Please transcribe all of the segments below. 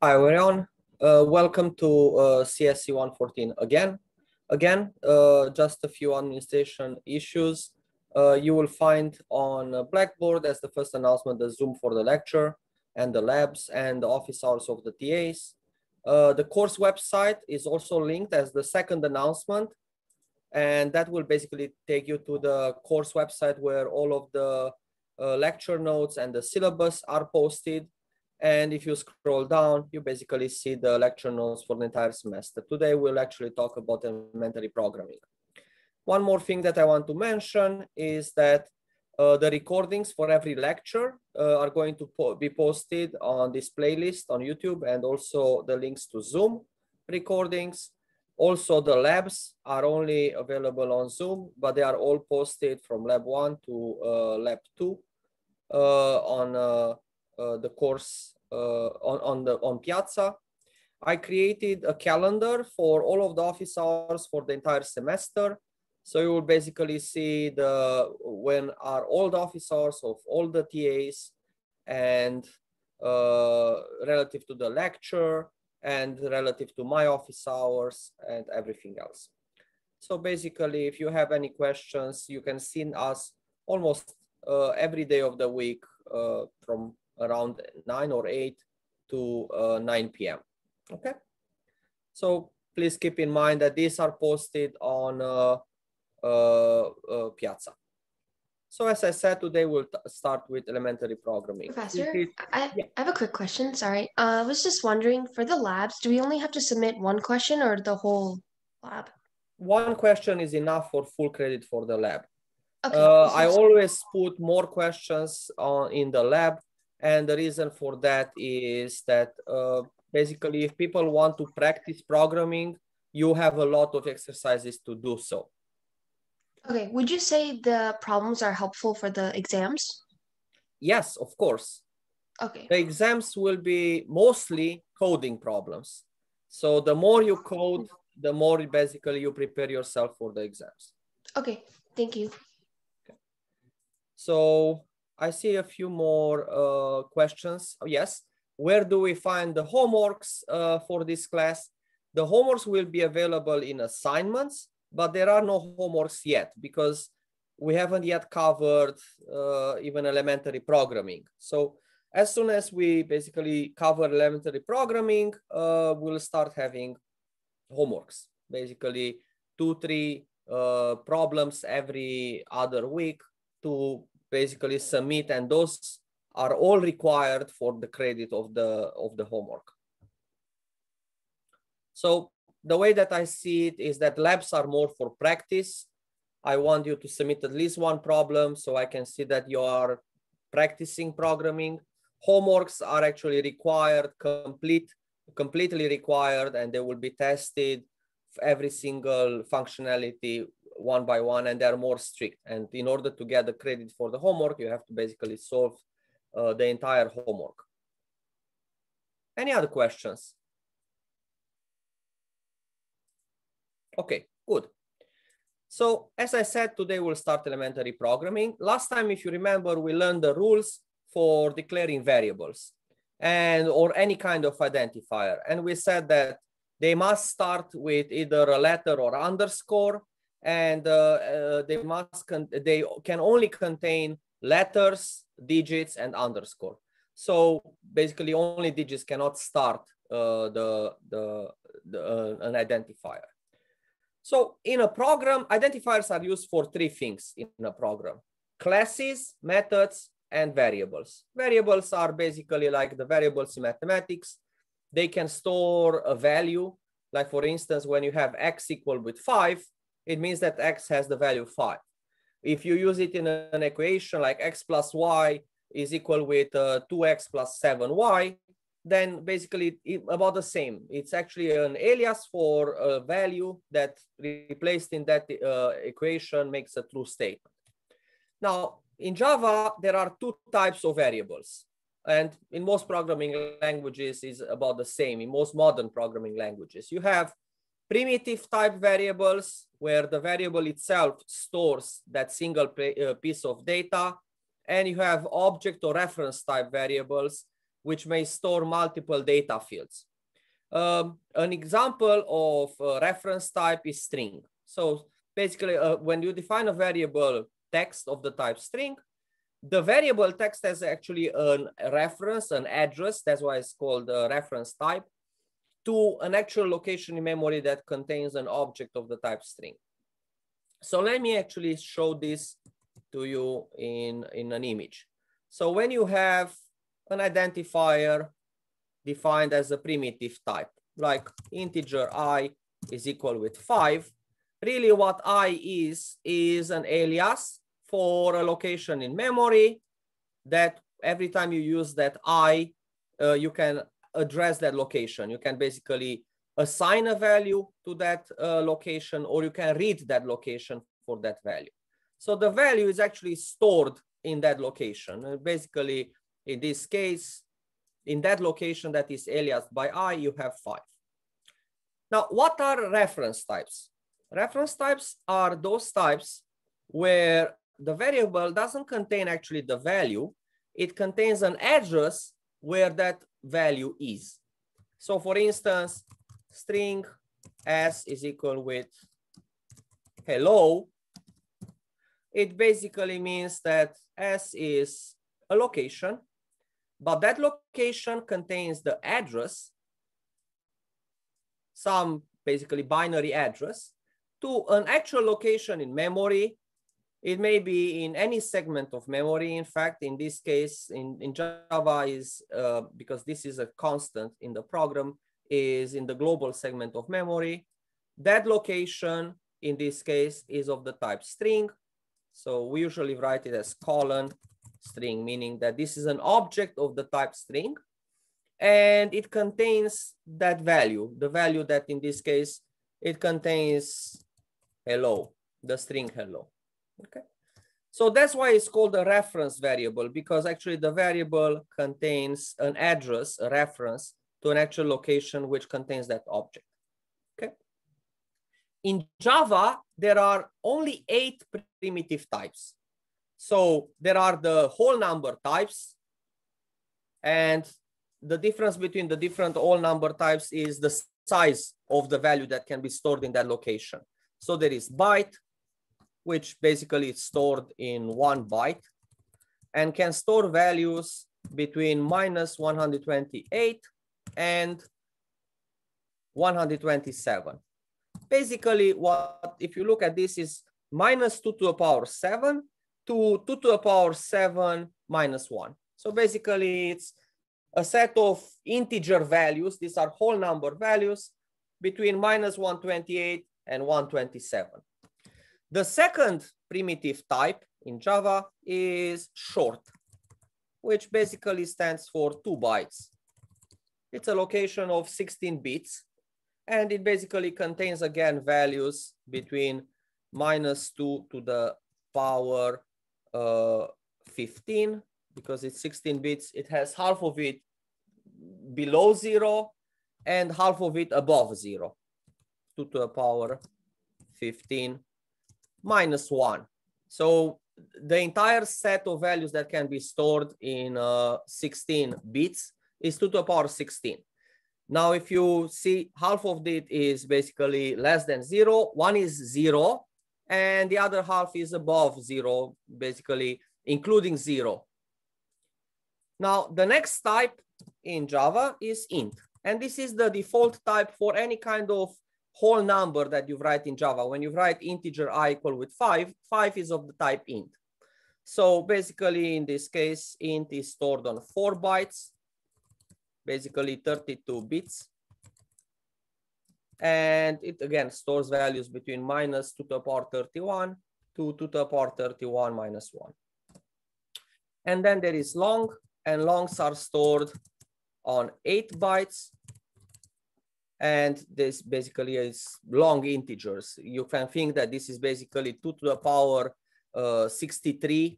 Hi, everyone. Welcome to CSC 114 again. Just a few administration issues. You will find on Blackboard as the first announcement the Zoom for the lecture and the labs and the office hours of the TAs. The course website is also linked as the second announcement, and that will basically take you to the course website where all of the lecture notes and the syllabus are posted. And if you scroll down, you basically see the lecture notes for the entire semester. Today, we'll actually talk about elementary programming. One more thing that I want to mention is that the recordings for every lecture are going to be posted on this playlist on YouTube, and also the links to Zoom recordings. Also, the labs are only available on Zoom, but they are all posted from Lab 1 to Lab 2 on the course on Piazza. I created a calendar for all of the office hours for the entire semester. So you will basically see when are all the office hours of all the TAs, and relative to the lecture and relative to my office hours and everything else. So basically, if you have any questions, you can see us almost every day of the week from around 9 or 8 to 9 p.m. Okay. So please keep in mind that these are posted on Piazza. So as I said, today we'll start with elementary programming. Professor, I have a quick question. Sorry. I was just wondering, for the labs, do we only have to submit one question or the whole lab? One question is enough for full credit for the lab. Okay. I always put more questions in the lab. And the reason for that is that basically if people want to practice programming, you have a lot of exercises to do so. Okay, would you say the problems are helpful for the exams? Yes, of course. Okay. The exams will be mostly coding problems. So the more you code, the more basically you prepare yourself for the exams. Okay, thank you. Okay. So I see a few more questions. Oh, yes. Where do we find the homeworks for this class? The homeworks will be available in assignments, but there are no homeworks yet because we haven't yet covered even elementary programming. So as soon as we basically cover elementary programming, we'll start having homeworks, basically 2-3 problems every other week to basically submit, and those are all required for the credit of the homework. So the way that I see it is that labs are more for practice. I want you to submit at least one problem so I can see that you are practicing programming. Homeworks are actually required, completely required, and they will be tested every single functionality one by one, and they're more strict. And in order to get the credit for the homework, you have to basically solve the entire homework. Any other questions? Okay, good. So as I said, today we'll start elementary programming. Last time, if you remember, we learned the rules for declaring variables or any kind of identifier. And we said that they must start with either a letter or underscore, and they can only contain letters, digits, and underscore. So basically, only digits cannot start an identifier. So in a program, identifiers are used for 3 things in a program: classes, methods, and variables. Variables are basically like the variables in mathematics. They can store a value. Like for instance, when you have x equal with 5, it means that x has the value 5. If you use it in an equation like x plus y is equal with 2x plus 7y, then basically about the same. It's actually an alias for a value that replaced in that equation makes a true statement. Now, in Java, there are 2 types of variables. And in most programming languages is about the same. In most modern programming languages, you have primitive type variables where the variable itself stores that single piece of data. And you have object or reference type variables which may store multiple data fields. An example of a reference type is string. So basically, when you define a variable text of the type string, the variable text has actually a reference, an address, that's why it's called a reference type, to an actual location in memory that contains an object of the type string. So let me actually show this to you in an image. So when you have an identifier defined as a primitive type, like integer I is equal with 5, really what I is an alias for a location in memory that every time you use that I, you can address that location. You can basically assign a value to that location, or you can read that location for that value. So the value is actually stored in that location. Basically, in this case, in that location that is aliased by I, you have 5. Now, what are reference types? Reference types are those types where the variable doesn't contain actually the value. It contains an address where that value is. So for instance, string s is equal with hello. It basically means that s is a location, but that location contains the address, some basically binary address, to an actual location in memory. It may be in any segment of memory. In fact, in this case, in Java is, because this is a constant in the program, is in the global segment of memory. That location, in this case, is of the type string. So we usually write it as colon string, meaning that this is an object of the type string, and it contains that value, the value that in this case, it contains hello, the string hello. Okay, so that's why it's called a reference variable, because actually the variable contains an address, a reference to an actual location which contains that object. Okay. In Java, there are only 8 primitive types. So there are the whole number types, and the difference between the different whole number types is the size of the value that can be stored in that location. So there is byte, which basically is stored in 1 byte and can store values between -128 and 127. Basically, what if you look at this is -2 to the power 7 to 2 to the power 7 minus 1. So basically, it's a set of integer values. These are whole number values between -128 and 127. The second primitive type in Java is short, which basically stands for 2 bytes. It's a location of 16 bits, and it basically contains, again, values between -2 to the power 15, because it's 16 bits. It has half of it below 0 and half of it above 0, 2 to the power 15 minus 1. So the entire set of values that can be stored in 16 bits is 2 to the power 16. Now, if you see, half of it is basically less than 0, one is 0, and the other half is above 0, basically including 0. Now, the next type in Java is int, and this is the default type for any kind of whole number that you write in Java. When you write integer I equal with 5, 5 is of the type int. So basically, in this case, int is stored on 4 bytes, basically 32 bits. And it again stores values between -2 to the power 31 to 2 to the power 31 minus 1. And then there is long, and longs are stored on 8 bytes. And this basically is long integers. You can think that this is basically 2 to the power 63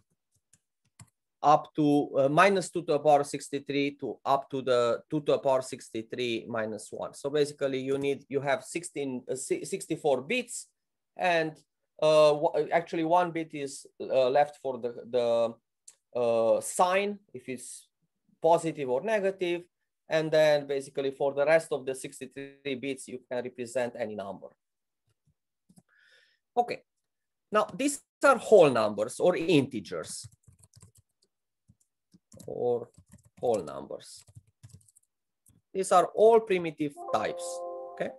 up to -2 to the power 63 to up to the 2 to the power 63 minus 1. So basically you have 64 bits, and actually 1 bit is left for the sign if it's positive or negative. And then basically for the rest of the 63 bits, you can represent any number. Okay, now these are whole numbers or integers or whole numbers. These are all primitive types, okay?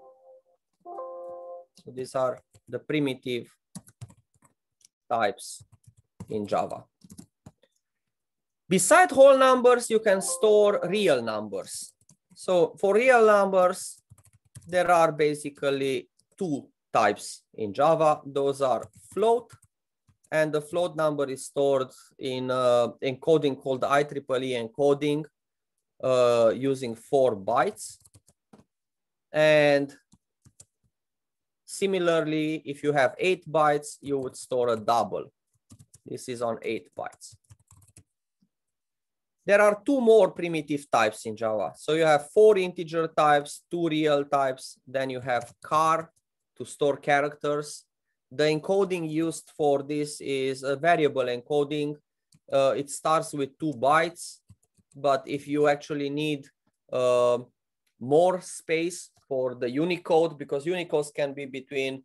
So these are the primitive types in Java. Beside whole numbers, you can store real numbers. So for real numbers, there are basically two types in Java. Those are float, and the float number is stored in encoding called IEEE encoding using 4 bytes. And similarly, if you have 8 bytes, you would store a double. This is on 8 bytes. There are 2 more primitive types in Java. So you have 4 integer types, 2 real types, then you have char to store characters. The encoding used for this is a variable encoding. It starts with 2 bytes, but if you actually need more space for the Unicode, because Unicodes can be between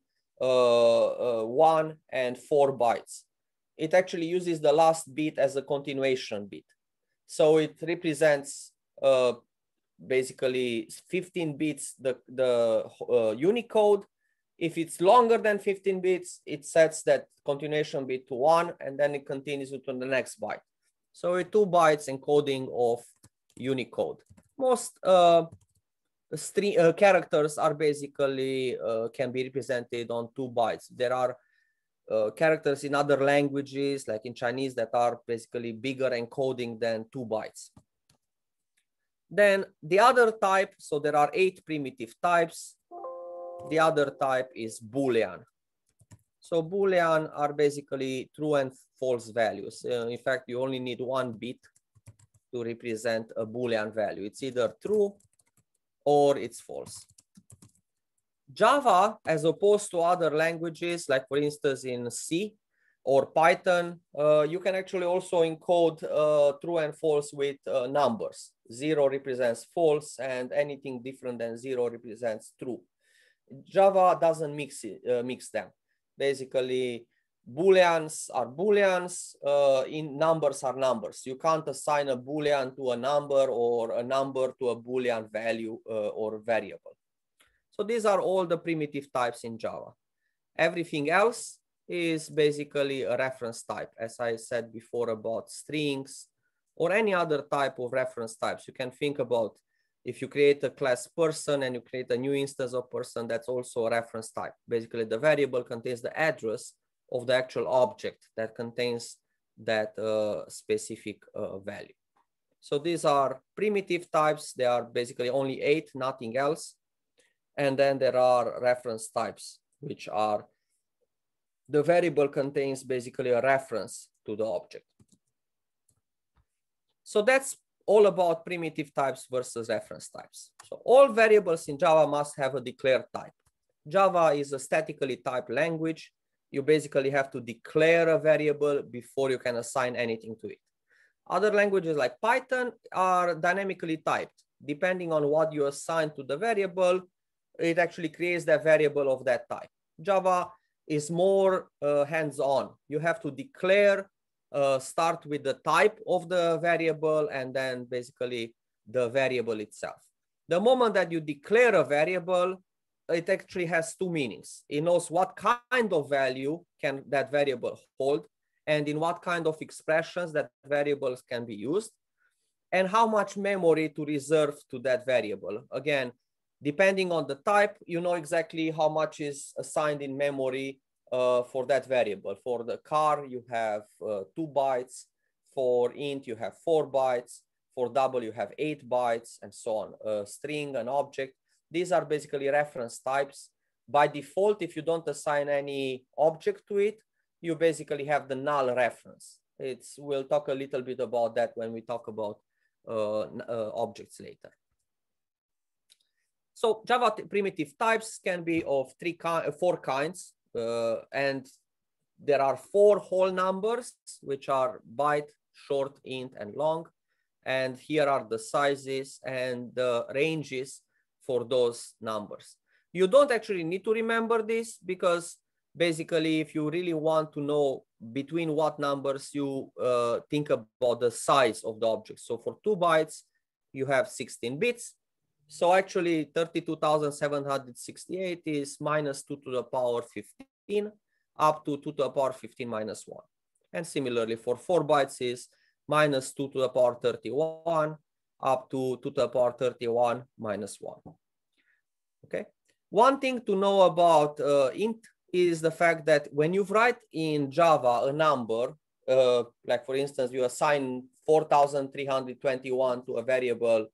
1 and 4 bytes. It actually uses the last bit as a continuation bit. So it represents basically 15 bits the Unicode. If it's longer than 15 bits, it sets that continuation bit to 1, and then it continues to the next byte. So a 2 bytes encoding of Unicode. Most characters are basically can be represented on 2 bytes. There are characters in other languages, like in Chinese, that are basically bigger encoding than 2 bytes. Then the other type, so there are 8 primitive types. The other type is Boolean. So Boolean are basically true and false values. In fact, you only need 1 bit to represent a Boolean value. It's either true or it's false. Java, as opposed to other languages, like for instance in C or Python, you can actually also encode true and false with numbers. 0 represents false, and anything different than 0 represents true. Java doesn't mix them. Basically, Booleans are Booleans, in numbers are numbers. You can't assign a Boolean to a number or a number to a Boolean value or variable. So these are all the primitive types in Java. Everything else is basically a reference type. As I said before about strings or any other type of reference types, you can think about if you create a class person and you create a new instance of person, that's also a reference type. Basically, the variable contains the address of the actual object that contains that specific value. So these are primitive types. They are basically only 8, nothing else. And then there are reference types, which are the variable contains basically a reference to the object. So that's all about primitive types versus reference types. So all variables in Java must have a declared type. Java is a statically typed language. You basically have to declare a variable before you can assign anything to it. Other languages like Python are dynamically typed. Depending on what you assign to the variable, it actually creates that variable of that type. Java is more hands-on. You have to declare, start with the type of the variable, and then basically the variable itself. The moment that you declare a variable, it actually has 2 meanings. It knows what kind of value can that variable hold, and in what kind of expressions that variables can be used, and how much memory to reserve to that variable. Again, depending on the type, you know exactly how much is assigned in memory for that variable. For the car, you have 2 bytes. For int, you have 4 bytes. For double, you have 8 bytes, and so on. String, an object. These are basically reference types. By default, if you don't assign any object to it, you basically have the null reference. We'll talk a little bit about that when we talk about objects later. So Java primitive types can be of 4 kinds, and there are 4 whole numbers, which are byte, short, int, and long. And here are the sizes and the ranges for those numbers. You don't actually need to remember this because basically if you really want to know between what numbers you think about the size of the object. So for 2 bytes, you have 16 bits. So actually 32,768 is minus 2 to the power 15 up to 2 to the power 15 minus 1. And similarly for 4 bytes is minus 2 to the power 31 up to 2 to the power 31 minus 1. Okay. One thing to know about int is the fact that when you write in Java a number, like for instance, you assign 4,321 to a variable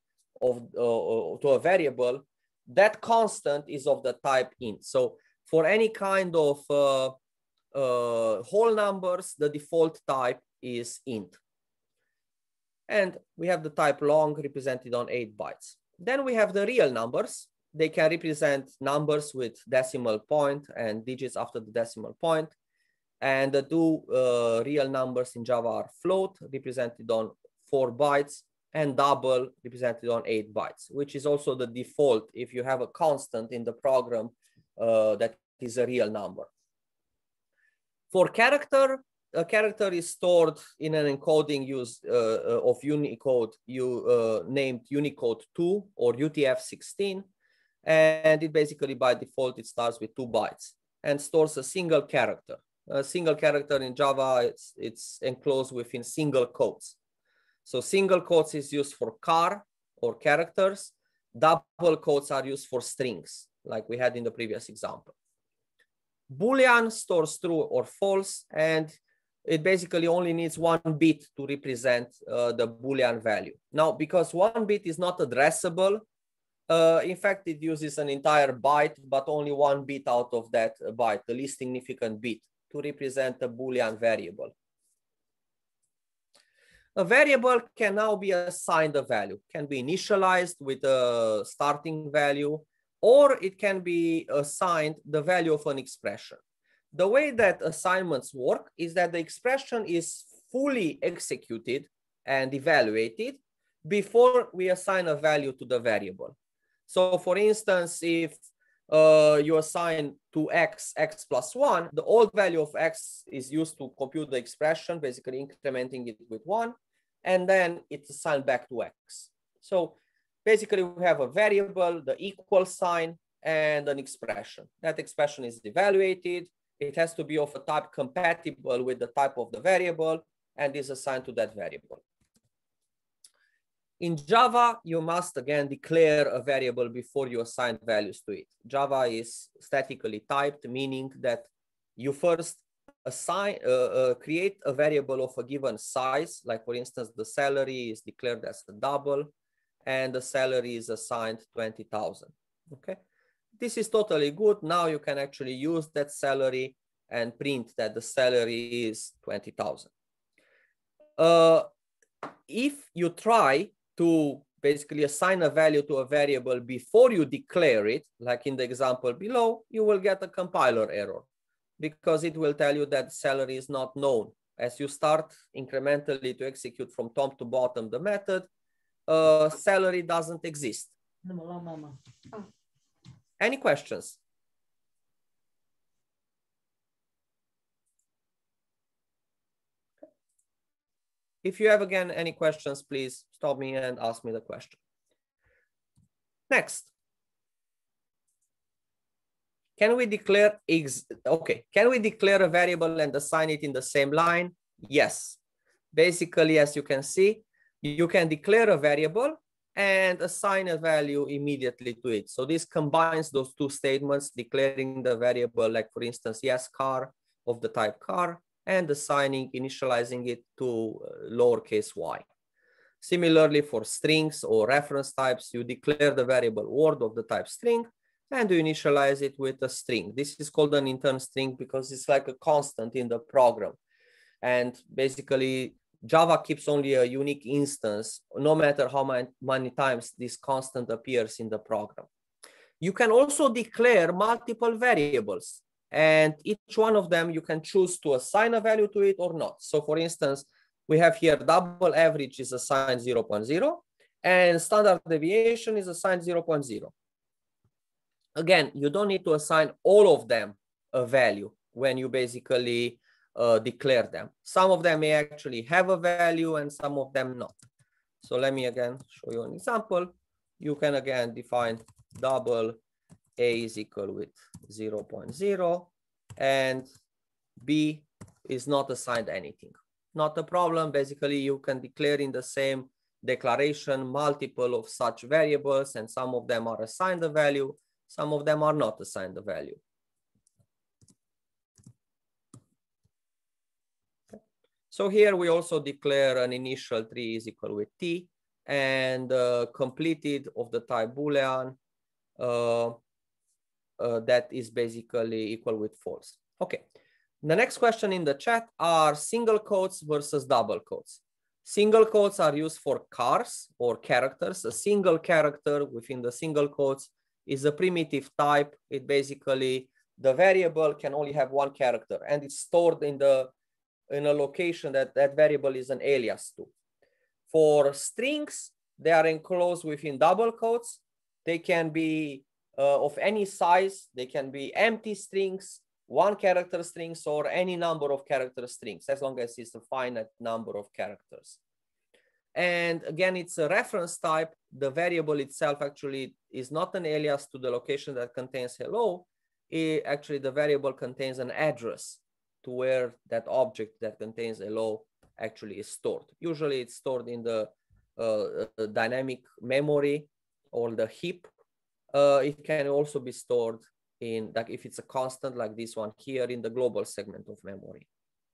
that constant is of the type int. So for any kind of whole numbers, the default type is int. And we have the type long represented on 8 bytes. Then we have the real numbers. They can represent numbers with decimal point and digits after the decimal point. And the two real numbers in Java are float, represented on 4 bytes, and double, represented on 8 bytes, which is also the default if you have a constant in the program that is a real number. For character, a character is stored in an encoding of Unicode named Unicode 2 or UTF-16. And it basically, by default, it starts with 2 bytes and stores a single character. A single character in Java, it's enclosed within single quotes. So single quotes is used for char or characters. Double quotes are used for strings, like we had in the previous example. Boolean stores true or false, and it basically only needs 1 bit to represent the Boolean value. Now, because 1 bit is not addressable, in fact, it uses an entire byte, but only 1 bit out of that byte, the least significant bit, to represent a Boolean variable. A variable can now be assigned a value, can be initialized with a starting value, or it can be assigned the value of an expression. The way that assignments work is that the expression is fully executed and evaluated before we assign a value to the variable. So for instance, if you assign to x plus 1, the old value of x is used to compute the expression, basically incrementing it with 1, and then it's assigned back to x. So basically we have a variable, the equal sign, and an expression. That expression is evaluated. It has to be of a type compatible with the type of the variable and is assigned to that variable. In Java, you must again declare a variable before you assign values to it. Java is statically typed, meaning that you first create a variable of a given size. Like for instance, the salary is declared as a double and the salary is assigned 20,000. Okay, this is totally good. Now you can actually use that salary and print that the salary is 20,000. If you try to basically assign a value to a variable before you declare it, like in the example below, you will get a compiler error because it will tell you that salary is not known. As you start incrementally to execute from top to bottom the method, salary doesn't exist. Any questions? If you have again any questions, please stop me and ask me the question. Next. Can we declare a variable and assign it in the same line? Yes. Basically, as you can see, you can declare a variable and assign a value immediately to it. So this combines those two statements, declaring the variable, like for instance, yes, car of the type car, and initializing it to lowercase y. Similarly, for strings or reference types, you declare the variable word of the type string, and you initialize it with a string. This is called an intern string because it's like a constant in the program. And basically, Java keeps only a unique instance, no matter how many times this constant appears in the program. You can also declare multiple variables, and each one of them you can choose to assign a value to it or not. So for instance, We have here double average is assigned 0.0 and standard deviation is assigned 0.0. Again, you don't need to assign all of them a value when you basically declare them. Some of them may actually have a value and some of them not. So let me again show you an example. You can again define double A is equal with 0.0 and B is not assigned anything. Not a problem. Basically, you can declare in the same declaration multiple of such variables, and some of them are assigned a value, some of them are not assigned a value. Okay. So here we also declare an initial tree is equal with T and completed of the type Boolean that is basically equal with false. Okay. The next question in the chat are single quotes versus double quotes. Single quotes are used for cars or characters. A single character within the single quotes is a primitive type. It basically, the variable can only have one character and it's stored in a location that variable is an alias to. For strings, they are enclosed within double quotes. They can be of any size. They can be empty strings, one character strings, or any number of character strings, as long as it's a finite number of characters. And again, it's a reference type. The variable itself actually is not an alias to the location that contains hello. Actually, the variable contains an address to where that object that contains hello actually is stored. Usually it's stored in the dynamic memory or the heap. It can also be stored in, like if it's a constant like this one here, in the global segment of memory.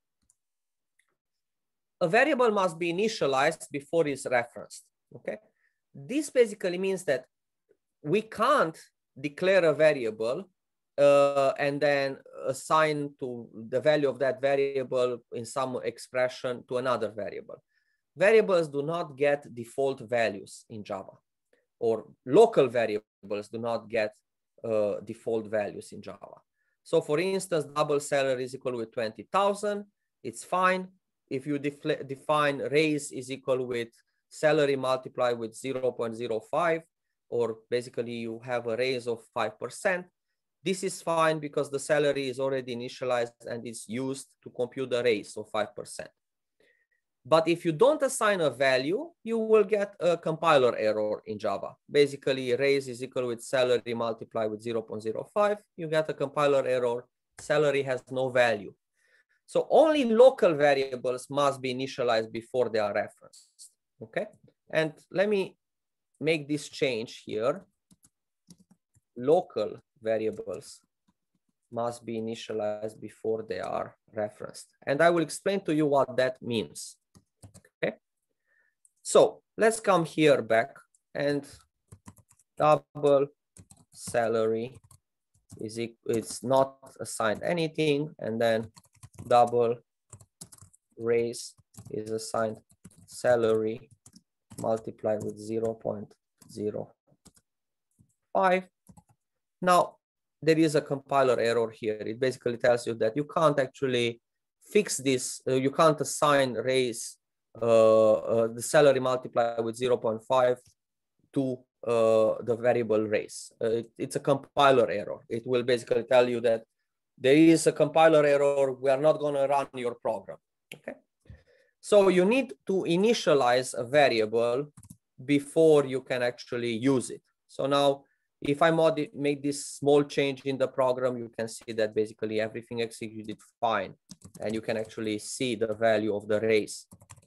A variable must be initialized before it's referenced, okay? This basically means that we can't declare a variable and then assign to the value of that variable in some expression to another variable. Variables do not get default values in Java, or local variables do not get default values in Java. So for instance, double salary is equal with 20,000, it's fine. If you define raise is equal with salary multiplied with 0.05, or basically you have a raise of 5%, this is fine because the salary is already initialized and is used to compute the raise of 5%. But if you don't assign a value, you will get a compiler error in Java. Basically, raise is equal with salary multiplied with 0.05. You get a compiler error. Salary has no value. So only local variables must be initialized before they are referenced. Okay. And let me make this change here. Local variables must be initialized before they are referenced. And I will explain to you what that means. Okay. So let's come here back, and double salary is it's not assigned anything, and then double raise is assigned salary multiplied with 0.05. Now there is a compiler error here. It basically tells you that you can't actually fix this. You can't assign raise the salary multiplied with 0.5 to the variable raise. It's a compiler error. It will basically tell you that there is a compiler error. We are not going to run your program. Okay. So you need to initialize a variable before you can actually use it. So now, if I make this small change in the program, you can see that basically everything executed fine, and you can actually see the value of the raise.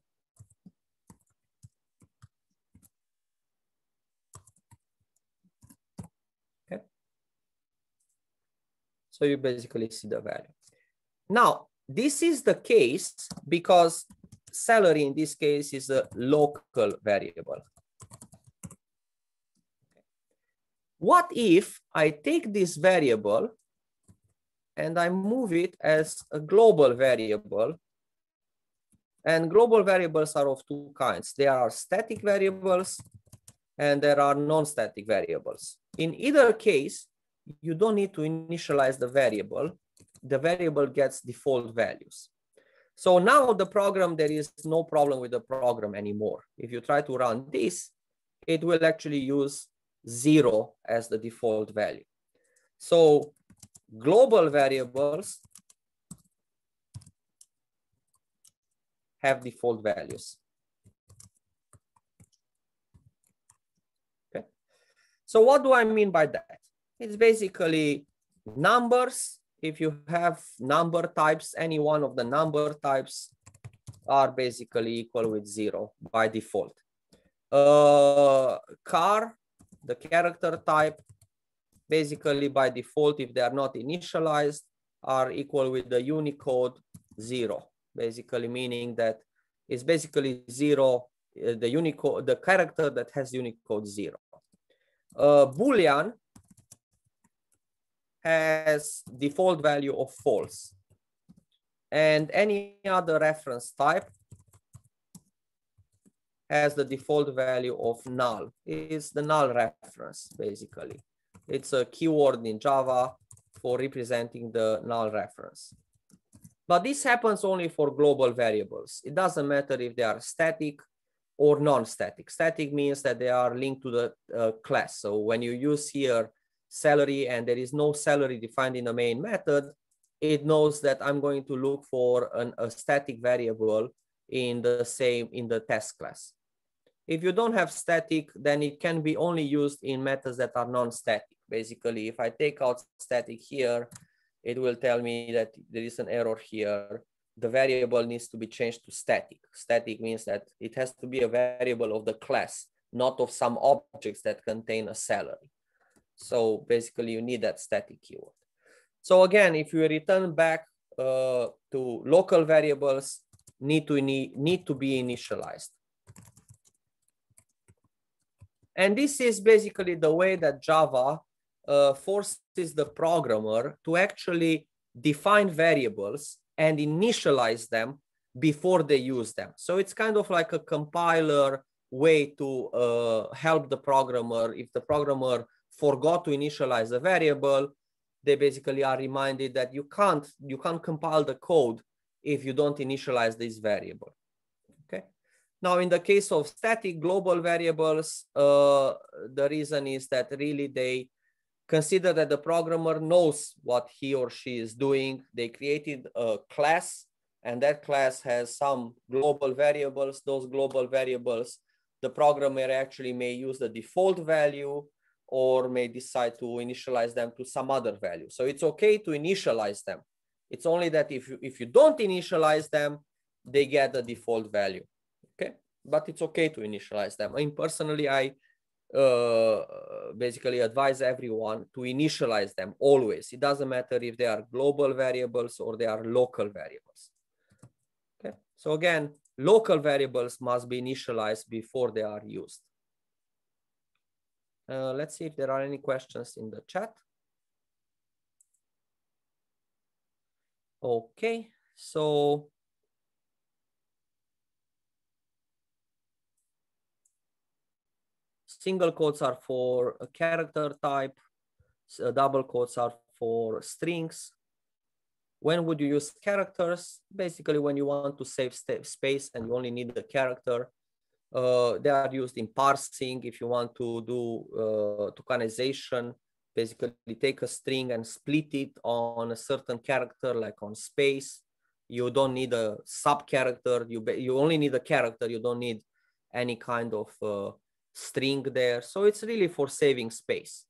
Okay. So you basically see the value. Now, this is the case because salary in this case is a local variable. What if I take this variable and I move it as a global variable? And global variables are of two kinds. There are static variables and there are non-static variables. In either case, you don't need to initialize the variable. The variable gets default values. So now the program, there is no problem with the program anymore. If you try to run this, it will actually use 0 as the default value. So global variables have default values. Okay. So what do I mean by that? It's basically numbers. If you have number types, any one of the number types are basically equal with 0 by default. Car, the character type, basically by default, if they are not initialized, are equal with the Unicode 0, basically meaning that it's basically 0, the Unicode, the character that has Unicode 0. Boolean has default value of false, and any other reference type has the default value of null. It's the null reference, basically. It's a keyword in Java for representing the null reference. But this happens only for global variables. It doesn't matter if they are static or non-static. Static means that they are linked to the class. So when you use here salary and there is no salary defined in the main method, it knows that I'm going to look for a static variable in the test class. If you don't have static, then it can be only used in methods that are non-static. Basically, if I take out static here, it will tell me that there is an error here. The variable needs to be changed to static. Static means that it has to be a variable of the class, not of some objects that contain a salary. So basically, you need that static keyword. So again, if you return back to local variables, need to be initialized. And this is basically the way that Java forces the programmer to actually define variables and initialize them before they use them. So it's kind of like a compiler way to help the programmer. If the programmer forgot to initialize a variable, they basically are reminded that you can't compile the code if you don't initialize this variable. Okay. Now, in the case of static global variables, the reason is that really they consider that the programmer knows what he or she is doing. They created a class, and that class has some global variables. Those global variables, the programmer actually may use the default value or may decide to initialize them to some other value. So it's okay to initialize them. It's only that if you don't initialize them, they get the default value. Okay, but it's okay to initialize them. I mean, personally, I basically advise everyone to initialize them always. It doesn't matter if they are global variables or they are local variables. Okay, so again, local variables must be initialized before they are used. Let's see if there are any questions in the chat. Okay, so single quotes are for a character type, double quotes are for strings. When would you use characters? Basically, when you want to save space and you only need the character. They are used in parsing. If you want to do tokenization, basically take a string and split it on a certain character, like on space. You don't need a sub character. You only need a character. You don't need any kind of string there. So it's really for saving space.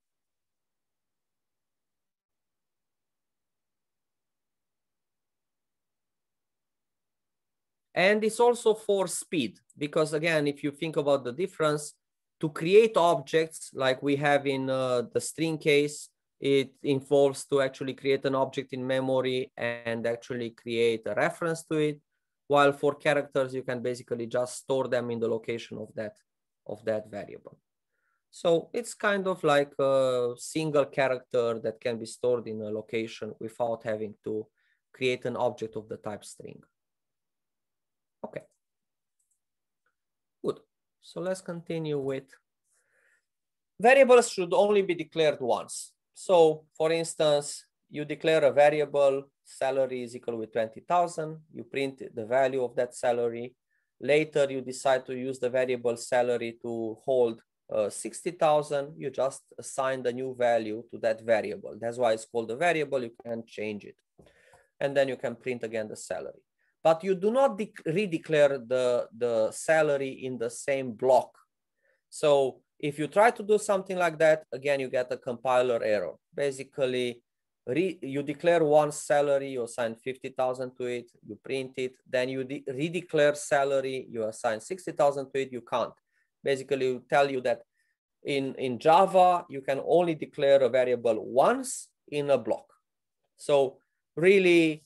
And it's also for speed, because again, if you think about the difference, to create objects like we have in the string case, it involves to actually create an object in memory and actually create a reference to it. While for characters, you can basically just store them in the location of that variable. So it's kind of like a single character that can be stored in a location without having to create an object of the type string. Okay, good. So let's continue with variables should only be declared once. So for instance, you declare a variable salary is equal with 20,000. You print the value of that salary. Later, you decide to use the variable salary to hold 60,000. You just assign the new value to that variable. That's why it's called a variable. You can change it. And then you can print again the salary. But you do not redeclare the salary in the same block. So if you try to do something like that, again, you get a compiler error. Basically, you declare one salary, you assign 50,000 to it, you print it, then you redeclare salary, you assign 60,000 to it, you can't. Basically, you tell you that in Java, you can only declare a variable once in a block. So really,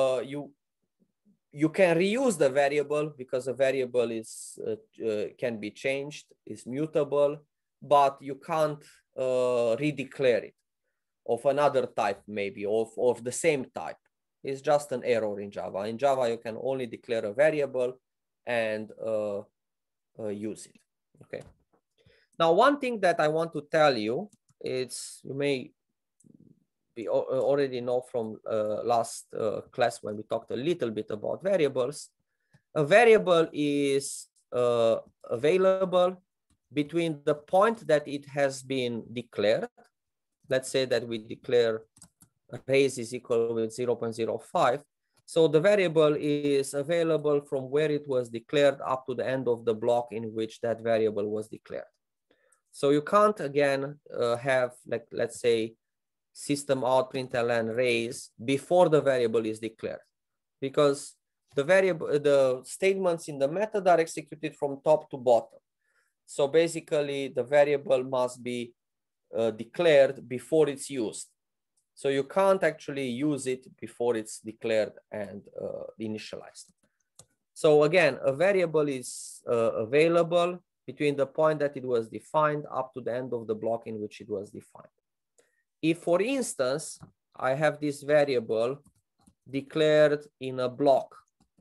you can reuse the variable because a variable is can be changed, is mutable, but you can't redeclare it of another type, maybe of the same type. It's just an error in Java. In Java, you can only declare a variable and use it. Okay. Now, one thing that I want to tell you is, you may already know from last class when we talked a little bit about variables. A variable is available between the point that it has been declared. Let's say that we declare raise is equal with 0.05. So the variable is available from where it was declared up to the end of the block in which that variable was declared. So you can't again have, like, let's say, system out println raise before the variable is declared, because the statements in the method are executed from top to bottom. So basically the variable must be declared before it's used. So you can't actually use it before it's declared and initialized. So again, a variable is available between the point that it was defined up to the end of the block in which it was defined. If, for instance, I have this variable declared in a block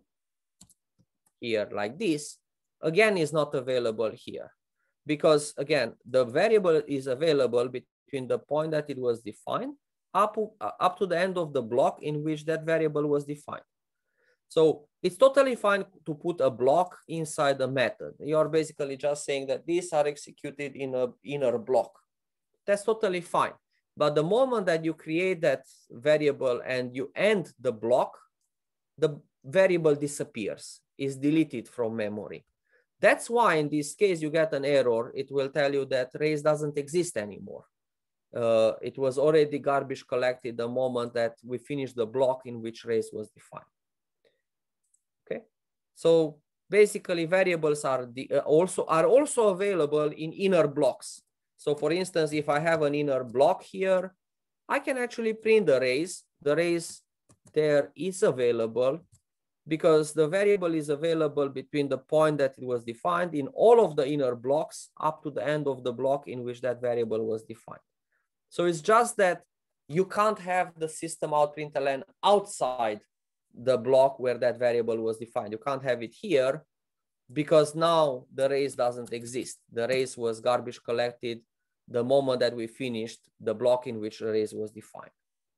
here like this, again, is not available here. Because again, the variable is available between the point that it was defined up to the end of the block in which that variable was defined. So it's totally fine to put a block inside a method. You're basically just saying that these are executed in an inner block. That's totally fine. But the moment that you create that variable and you end the block, the variable disappears, is deleted from memory. That's why in this case you get an error. It will tell you that raise doesn't exist anymore. It was already garbage collected the moment that we finished the block in which raise was defined. Okay, so basically variables are also available in inner blocks. So for instance, if I have an inner block here, I can actually print the raise. The raise there is available because the variable is available between the point that it was defined in all of the inner blocks up to the end of the block in which that variable was defined. So it's just that you can't have the system out println outside the block where that variable was defined. You can't have it here because now the raise doesn't exist. The raise was garbage collected the moment that we finished the block in which the raise was defined.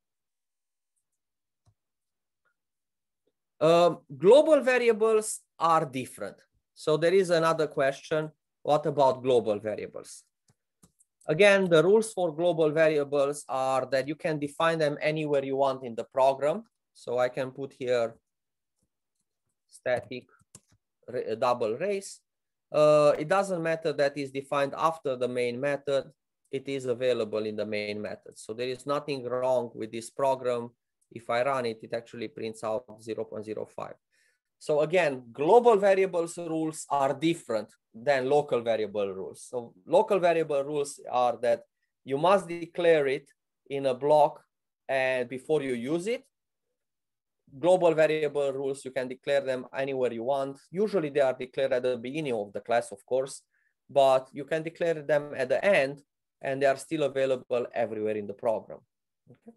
Global variables are different. So there is another question. What about global variables? Again, the rules for global variables are that you can define them anywhere you want in the program. So I can put here static double raise. It doesn't matter that is defined after the main method. It is available in the main method. So there is nothing wrong with this program. If I run it, it actually prints out 0.05. So again, global variables rules are different than local variable rules. So local variable rules are that you must declare it in a block and before you use it. Global variable rules, you can declare them anywhere you want. Usually they are declared at the beginning of the class, of course, but you can declare them at the end and they are still available everywhere in the program. Okay.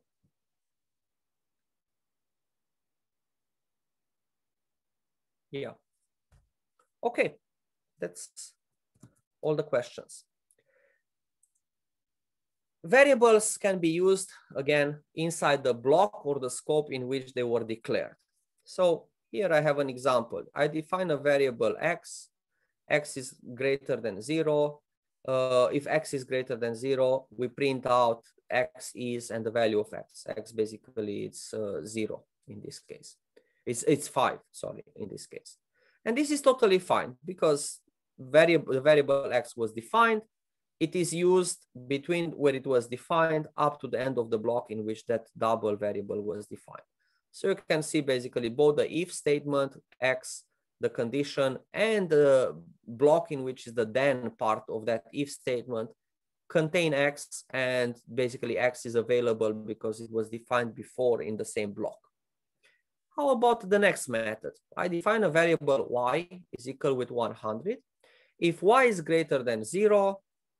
Yeah. Okay, that's all the questions. Variables can be used, again, inside the block or the scope in which they were declared. So here I have an example. I define a variable x. X is greater than 0. If x is greater than 0, we print out x is and the value of x. X basically it's 0 in this case. It's 5, sorry, in this case. And this is totally fine because the variable x was defined. It is used between where it was defined up to the end of the block in which that double variable was defined. So you can see basically both the if statement, x, the condition, and the block in which is the then part of that if statement contain x, and basically x is available because it was defined before in the same block. How about the next method? I define a variable y is equal with 100. If y is greater than 0,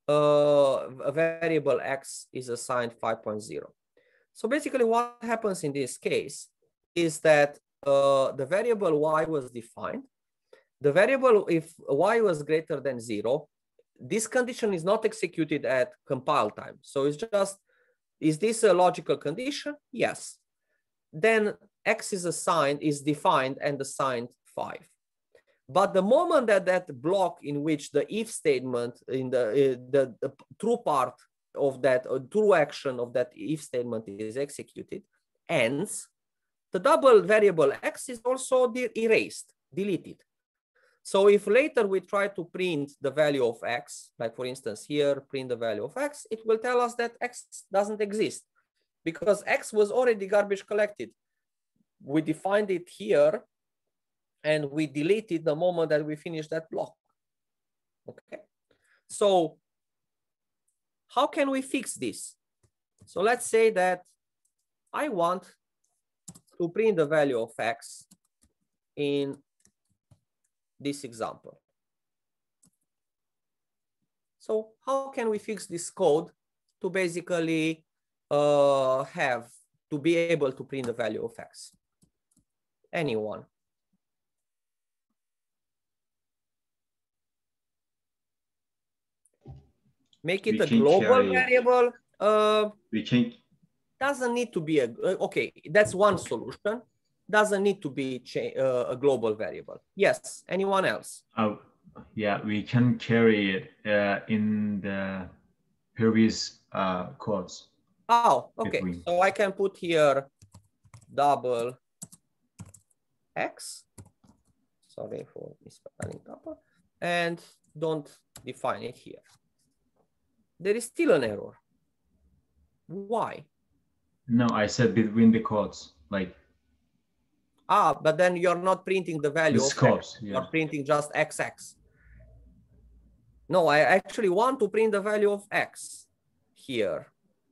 a variable x is assigned 5.0. So basically what happens in this case is that the variable y was defined. The variable, if y was greater than 0, this condition is not executed at compile time. So it's just, is this a logical condition? Yes. Then x is defined and assigned 5. But the moment that that block in which the if statement, in the true part of that, true action of that if statement is executed, ends, the double variable x is also erased, deleted. So if later we try to print the value of x, like for instance here, print the value of x, it will tell us that x doesn't exist because x was already garbage collected. We defined it here and we deleted the moment that we finished that block. Okay, so how can we fix this? So let's say that I want to print the value of x in this example. So how can we fix this code to basically be able to print the value of x? Anyone? Make it a global variable. Doesn't need to be okay, that's one solution. Doesn't need to be a global variable. Yes, anyone else? Yeah, we can carry it in the previous codes. Oh, okay. So I can put here double x. Sorry for misspelling double. And don't define it here. There is still an error. Why? No, I said between the codes, like. But then you're not printing the value of scopes, x. Yeah. You're printing just xx. No, I actually want to print the value of x here.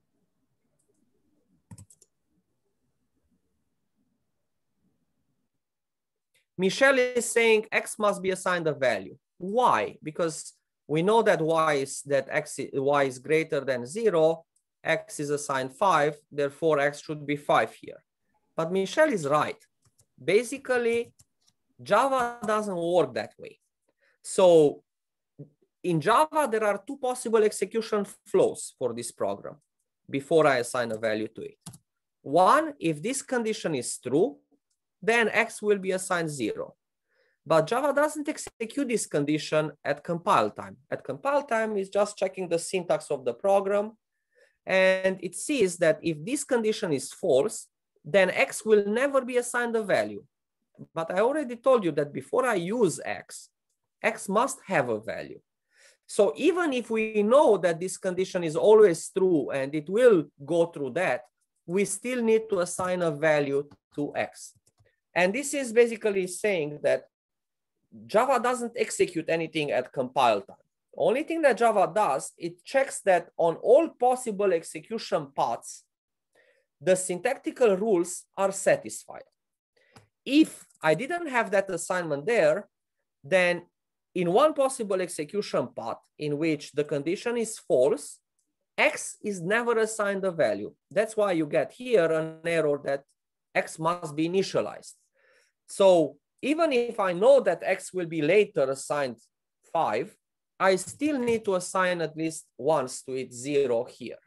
Michelle is saying x must be assigned a value. Why? Because we know that y is greater than 0, x is assigned 5, therefore x should be 5 here. But Michelle is right. Basically, Java doesn't work that way. So in Java, there are two possible execution flows for this program before I assign a value to it. One, if this condition is true, then x will be assigned 0. But Java doesn't execute this condition at compile time. At compile time, it's just checking the syntax of the program. And it sees that if this condition is false, then x will never be assigned a value. But I already told you that before I use x, x must have a value. So even if we know that this condition is always true and it will go through that, we still need to assign a value to x. And this is basically saying that Java doesn't execute anything at compile time. The only thing that Java does, it checks that on all possible execution paths, the syntactical rules are satisfied. If I didn't have that assignment there, then in one possible execution path in which the condition is false, x is never assigned a value. That's why you get here an error that x must be initialized. So even if I know that x will be later assigned 5, I still need to assign at least once to it 0 here.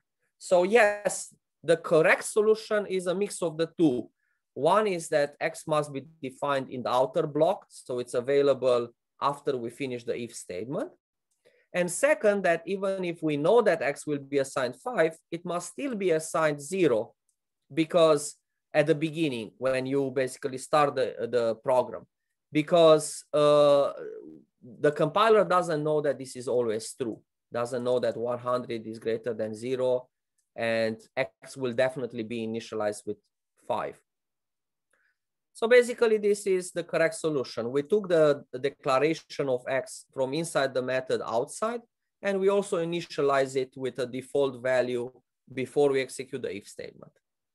So yes, the correct solution is a mix of the two. One is that X must be defined in the outer block, so it's available after we finish the if statement. And second, that even if we know that X will be assigned 5, it must still be assigned 0, because at the beginning, when you basically start the program, because the compiler doesn't know that this is always true, doesn't know that 100 is greater than 0, and X will definitely be initialized with 5. So basically, this is the correct solution. We took the declaration of X from inside the method outside, and we also initialize it with a default value before we execute the if statement.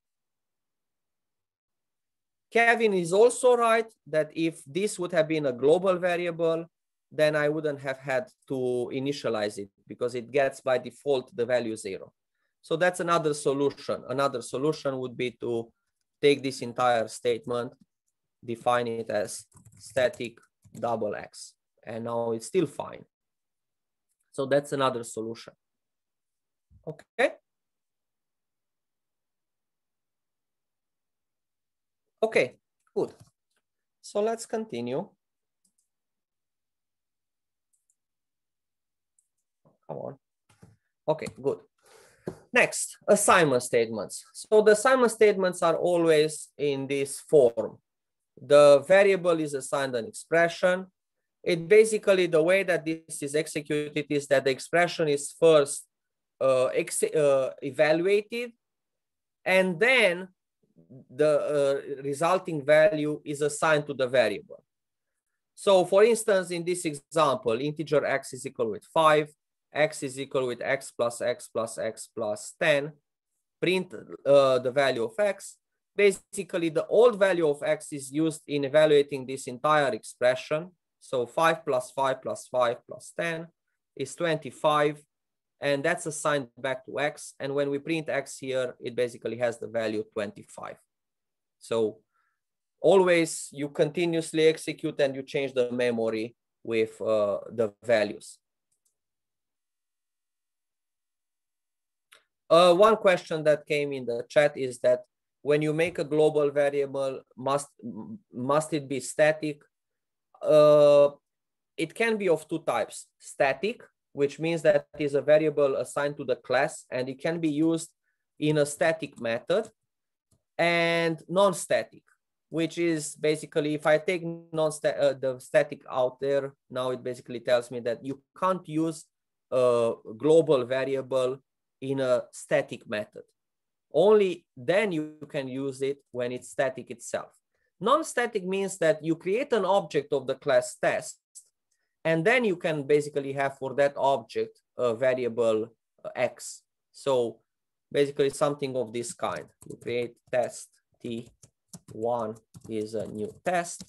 Kevin is also right that if this would have been a global variable, then I wouldn't have had to initialize it because it gets by default the value 0. So that's another solution. Another solution would be to take this entire statement, define it as static double X, and now it's still fine. So that's another solution. Okay. Okay, good. So let's continue. Come on. Okay, good. Next, assignment statements. So the assignment statements are always in this form. The variable is assigned an expression. It basically, the way that this is executed is that the expression is first evaluated, and then the resulting value is assigned to the variable. So for instance, in this example, integer X is equal with 5, X is equal with X plus X plus X plus 10, print the value of X. Basically, the old value of X is used in evaluating this entire expression. So 5 plus 5 plus 5 plus 10 is 25, and that's assigned back to X. And when we print X here, it basically has the value 25. So always you continuously execute and you change the memory with the values. One question that came in the chat is that when you make a global variable, must it be static? It can be of two types: static, which means that it is a variable assigned to the class and it can be used in a static method, and non-static, which is basically, if I take the static out there, now it basically tells me that you can't use a global variable in a static method. Only then you can use it when it's static itself. Non-static means that you create an object of the class test, and then you can basically have for that object a variable X. So basically something of this kind. You create test T1 is a new test.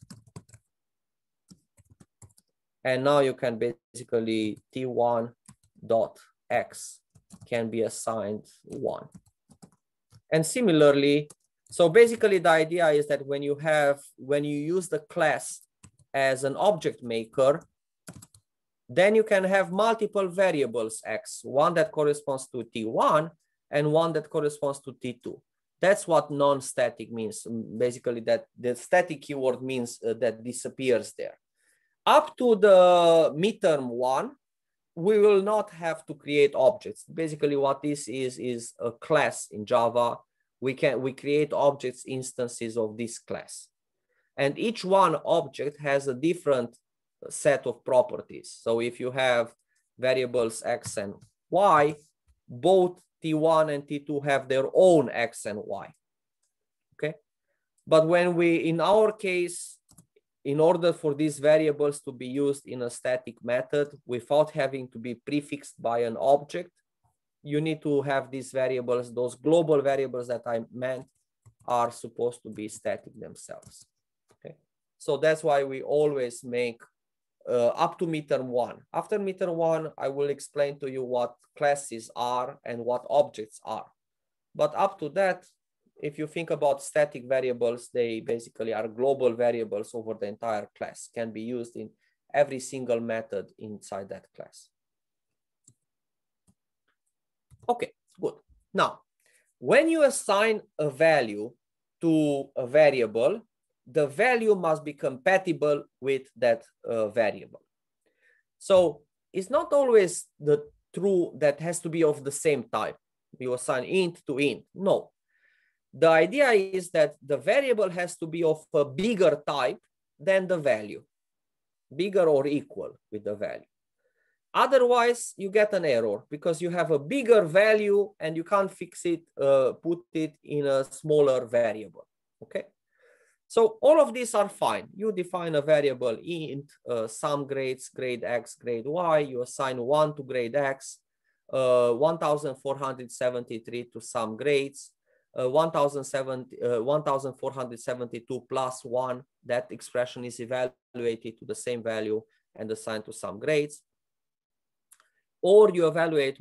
And now you can basically T1 dot X can be assigned 1. And similarly, so basically the idea is that when you use the class as an object maker, then you can have multiple variables X, one that corresponds to T1 and one that corresponds to T2. That's what non-static means. Basically, that the static keyword means that disappears there. Up to the midterm 1, we will not have to create objects. Basically, what this is a class in Java. We create objects instances of this class, and each one object has a different set of properties. So if you have variables X and Y, both T1 and T2 have their own X and Y. Okay, but when in our case, in order for these variables to be used in a static method without having to be prefixed by an object, you need to have these variables, those global variables that I meant are supposed to be static themselves. Okay, so that's why we always make up to midterm 1. After midterm 1, I will explain to you what classes are and what objects are. But up to that, if you think about static variables, they basically are global variables over the entire class, can be used in every single method inside that class. Okay, good. Now, when you assign a value to a variable, the value must be compatible with that variable. So it's not always the true that has to be of the same type. You assign int to int. No. The idea is that the variable has to be of a bigger type than the value, bigger or equal with the value. Otherwise, you get an error because you have a bigger value and you can't fix it, put it in a smaller variable. Okay. So all of these are fine. You define a variable int, some grades, grade X, grade Y. You assign 1 to grade X, 1473 to some grades, 1472 plus 1. That expression is evaluated to the same value and assigned to some grades. Or you evaluate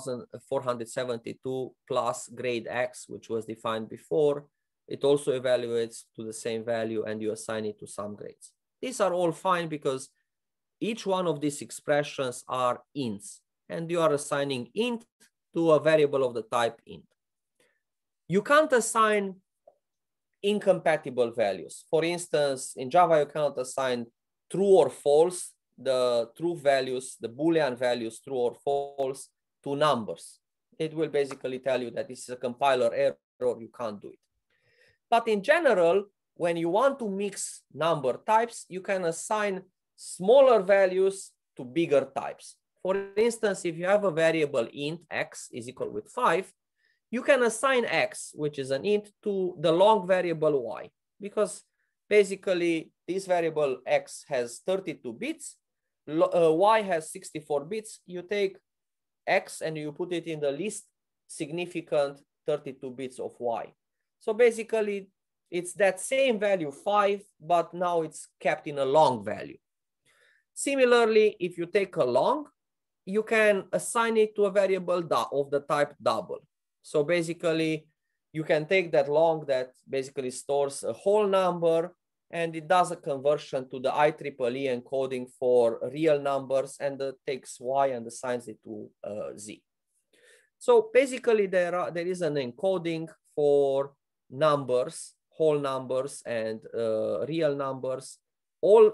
1472 plus grade X, which was defined before. It also evaluates to the same value and you assign it to some grades. These are all fine because each one of these expressions are ints and you are assigning int to a variable of the type int. You can't assign incompatible values. For instance, in Java, you cannot assign true or false, the true values, the Boolean values, true or false, to numbers. It will basically tell you that this is a compiler error, you can't do it. But in general, when you want to mix number types, you can assign smaller values to bigger types. For instance, if you have a variable int x is equal with 5, you can assign x, which is an int, to the long variable y, because basically this variable x has 32 bits, y has 64 bits. You take x and you put it in the least significant 32 bits of y. So basically, it's that same value 5, but now it's kept in a long value. Similarly, if you take a long, you can assign it to a variable of the type double. So basically, you can take that long that basically stores a whole number and it does a conversion to the IEEE encoding for real numbers and takes y and assigns it to z. So basically, there is an encoding for numbers, whole numbers, and real numbers. All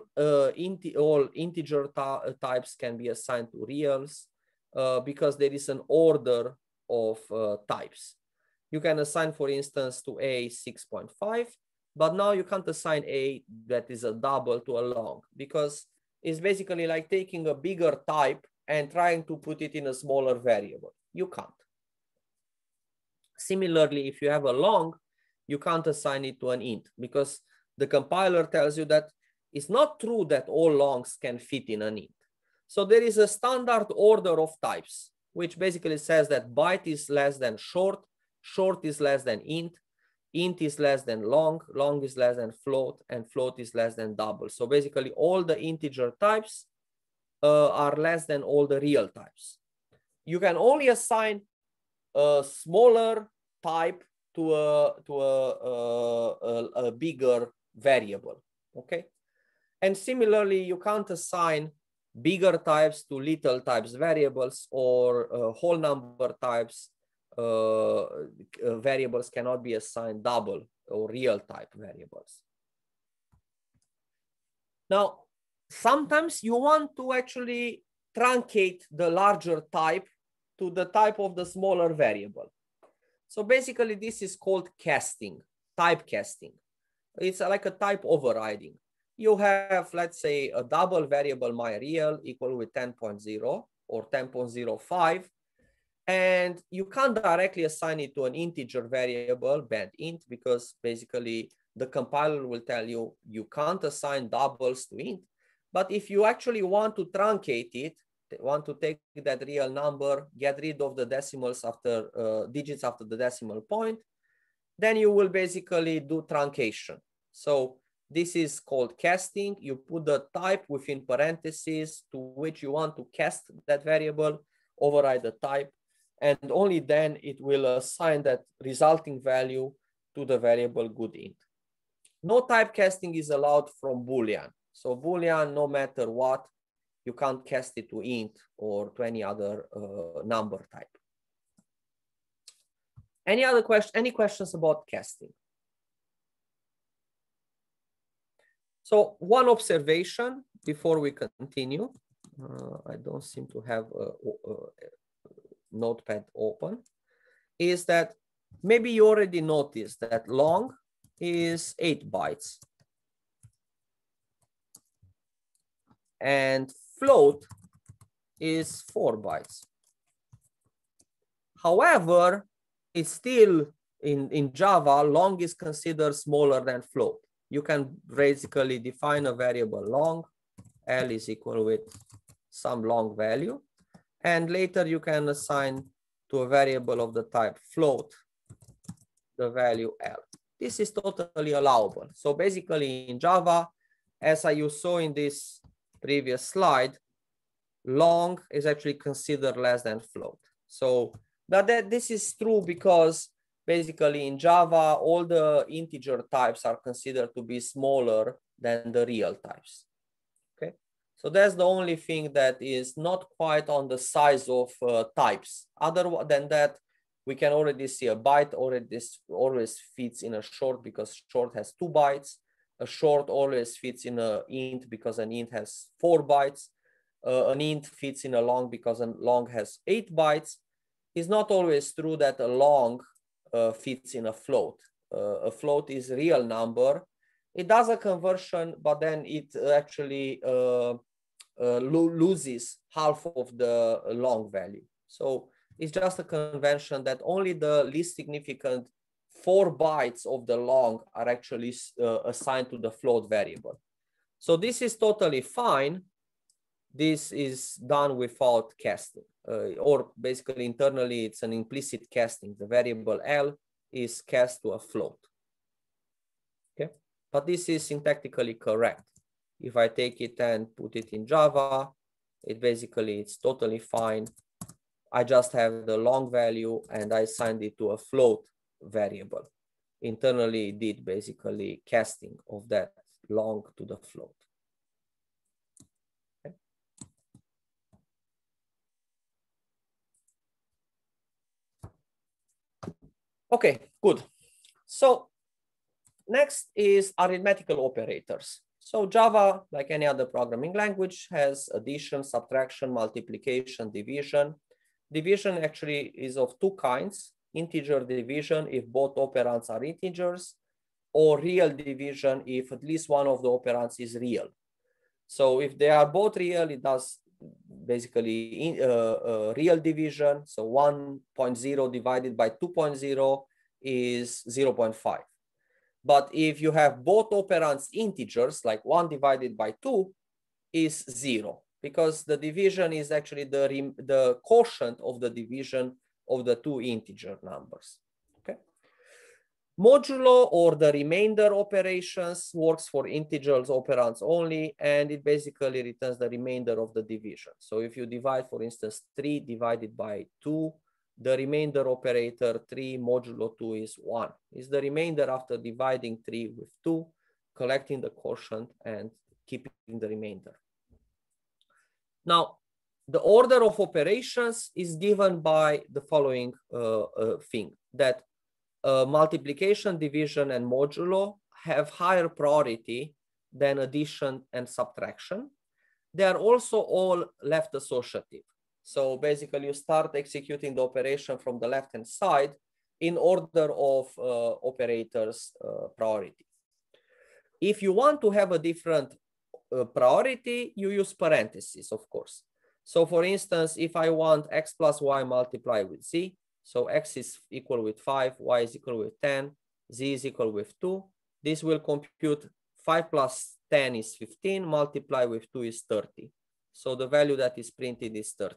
integer types can be assigned to reals because there is an order of types. You can assign, for instance, to a 6.5, but now you can't assign a that is a double to a long because it's basically like taking a bigger type and trying to put it in a smaller variable. You can't. Similarly, if you have a long, you can't assign it to an int because the compiler tells you that it's not true that all longs can fit in an int. So there is a standard order of types, which basically says that byte is less than short, short is less than int is less than long, long is less than float, and float is less than double. So basically all the integer types are less than all the real types. You can only assign a smaller type to a bigger variable, okay? And similarly, you can't assign bigger types to little types variables or whole number types. Variables cannot be assigned double or real type variables. Now, sometimes you want to actually truncate the larger type to the type of the smaller variable. So basically, this is called casting, type casting. It's like a type overriding. You have, let's say, a double variable myReal equal with 10.0 or 10.05, and you can't directly assign it to an integer variable, bandInt, because basically the compiler will tell you you can't assign doubles to int. But if you actually want to truncate it, want to take that real number, get rid of the decimals after digits after the decimal point, then you will basically do truncation. So this is called casting. You put the type within parentheses to which you want to cast that variable, override the type, and only then it will assign that resulting value to the variable goodInt. No type casting is allowed from Boolean. So Boolean, no matter what, you can't cast it to int or to any other number type. Any other question? Any questions about casting? So one observation before we continue, I don't seem to have a notepad open, is that maybe you already noticed that long is 8 bytes and float is 4 bytes. However, it's still in Java, long is considered smaller than float. You can basically define a variable long, L is equal with some long value, and later you can assign to a variable of the type float the value L. This is totally allowable. So basically in Java, as you saw in this previous slide, long is actually considered less than float. So this is true because basically in Java, all the integer types are considered to be smaller than the real types. Okay, so that's the only thing that is not quite on the size of types. Other than that, we can already see a byte always fits in a short because short has 2 bytes. A short always fits in an int because an int has 4 bytes. An int fits in a long because a long has 8 bytes. It's not always true that a long fits in a float. A float is a real number. It does a conversion, but then it actually loses half of the long value. So it's just a convention that only the least significant 4 bytes of the long are actually assigned to the float variable. So this is totally fine. This is done without casting, or basically internally it's an implicit casting. The variable L is cast to a float. Okay, but this is syntactically correct. If I take it and put it in Java, it's totally fine. I just have the long value and I assigned it to a float variable. Internally, it did basically casting of that long to the float. Okay, good. So next is arithmetical operators. So Java, like any other programming language, has addition, subtraction, multiplication, division. Division actually is of 2 kinds: integer division if both operands are integers, or real division if at least one of the operands is real. So if they are both real, it does basically real division. So 1.0 divided by 2.0 is 0.5. But if you have both operands integers, like 1 divided by 2 is 0, because the division is actually the quotient of the division of the 2 integer numbers. Okay. Modulo, or the remainder operations, works for integers operands only, and it basically returns the remainder of the division. So if you divide, for instance, 3 divided by 2, the remainder operator 3 modulo 2 is 1. It's the remainder after dividing 3 with 2, collecting the quotient and keeping the remainder. Now, the order of operations is given by the following thing, that multiplication, division, and modulo have higher priority than addition and subtraction. They are also all left associative. So basically you start executing the operation from the left-hand side in order of operators priority. If you want to have a different priority, you use parentheses, of course. So for instance, if I want x plus y multiplied with z, so x is equal with 5, y is equal with 10, z is equal with 2, this will compute 5 plus 10 is 15, multiplied with 2 is 30. So the value that is printed is 30.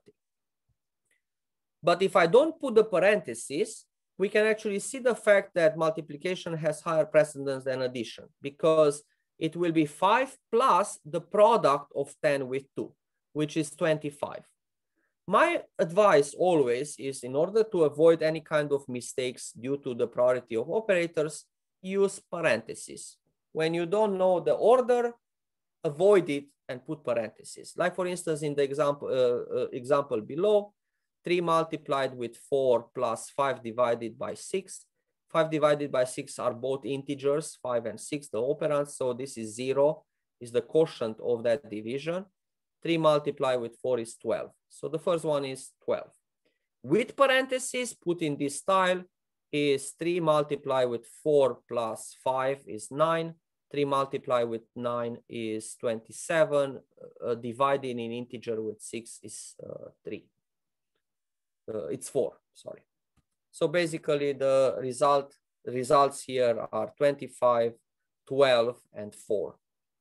But if I don't put the parentheses, we can actually see the fact that multiplication has higher precedence than addition, because it will be 5 plus the product of 10 with 2, which is 25. My advice always is, in order to avoid any kind of mistakes due to the priority of operators, use parentheses. When you don't know the order, avoid it and put parentheses. Like for instance, in the example below, 3 multiplied with 4 plus 5 divided by 6. 5 divided by 6 are both integers, 5 and 6, the operands. So this is 0, is the quotient of that division. 3 multiplied with 4 is 12. So the first one is 12. With parentheses, put in this style, is 3 multiplied with 4 plus 5 is 9. 3 multiplied with 9 is 27. Dividing in integer with 6 is 3. It's 4, sorry. So basically the results here are 25, 12, and 4.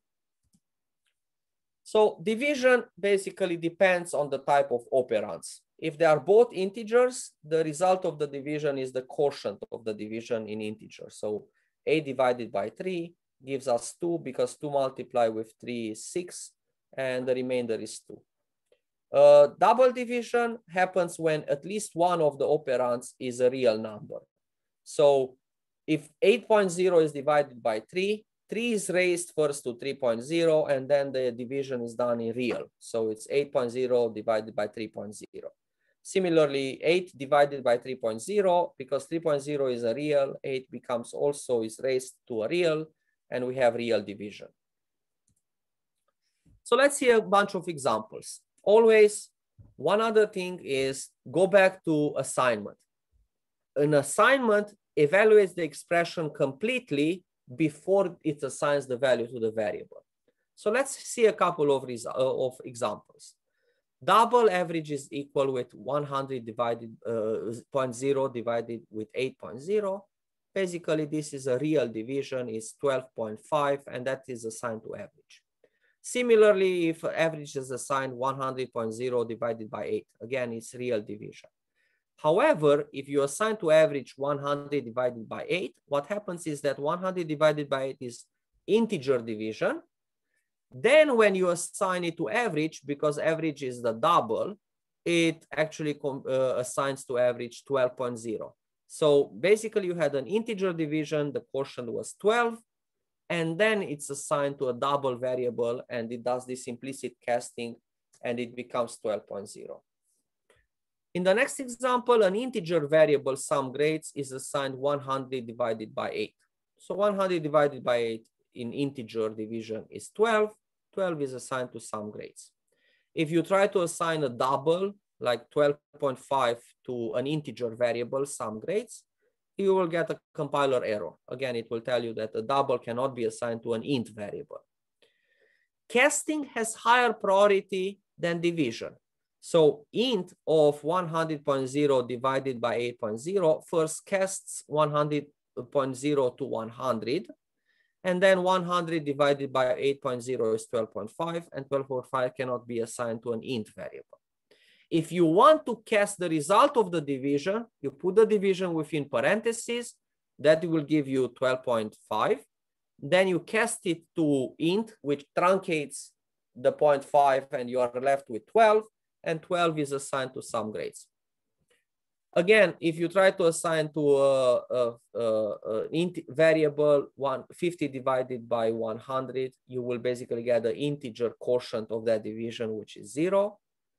So division basically depends on the type of operands. If they are both integers, the result of the division is the quotient of the division in integer. So 8 divided by 3 gives us 2 because 2 multiplied with 3 is 6 and the remainder is 2. Double division happens when at least one of the operands is a real number. So if 8.0 is divided by 3, 3 is raised first to 3.0 and then the division is done in real. So it's 8.0 divided by 3.0. Similarly, 8 divided by 3.0, because 3.0 is a real, 8 becomes also is raised to a real, and we have real division. So let's see a bunch of examples. Always, one other thing is go back to assignment. An assignment evaluates the expression completely before it assigns the value to the variable. So let's see a couple of examples. Double average is equal with 100 divided 0.0 divided with 8.0. Basically, this is a real division, is 12.5, and that is assigned to average. Similarly, if average is assigned 100.0 divided by 8, again, it's real division. However, if you assign to average 100 divided by 8, what happens is that 100 divided by 8 is integer division. Then when you assign it to average, because average is the double, it actually assigns to average 12.0. So basically you had an integer division, the quotient was 12, and then it's assigned to a double variable and it does this implicit casting and it becomes 12.0. In the next example, an integer variable sum grades is assigned 100 divided by 8. So 100 divided by 8 in integer division is 12. 12 is assigned to sum grades. If you try to assign a double, like 12.5 to an integer variable sum grades, you will get a compiler error. Again, it will tell you that a double cannot be assigned to an int variable. Casting has higher priority than division. So int of 100.0 divided by 8.0 first casts 100.0 to 100. And then 100 divided by 8.0 is 12.5, and 12.5 cannot be assigned to an int variable. If you want to cast the result of the division, you put the division within parentheses, that will give you 12.5. Then you cast it to int, which truncates the 0.5, and you are left with 12, and 12 is assigned to sum grades. Again, if you try to assign to an int variable 50 divided by 100, you will basically get the integer quotient of that division, which is 0.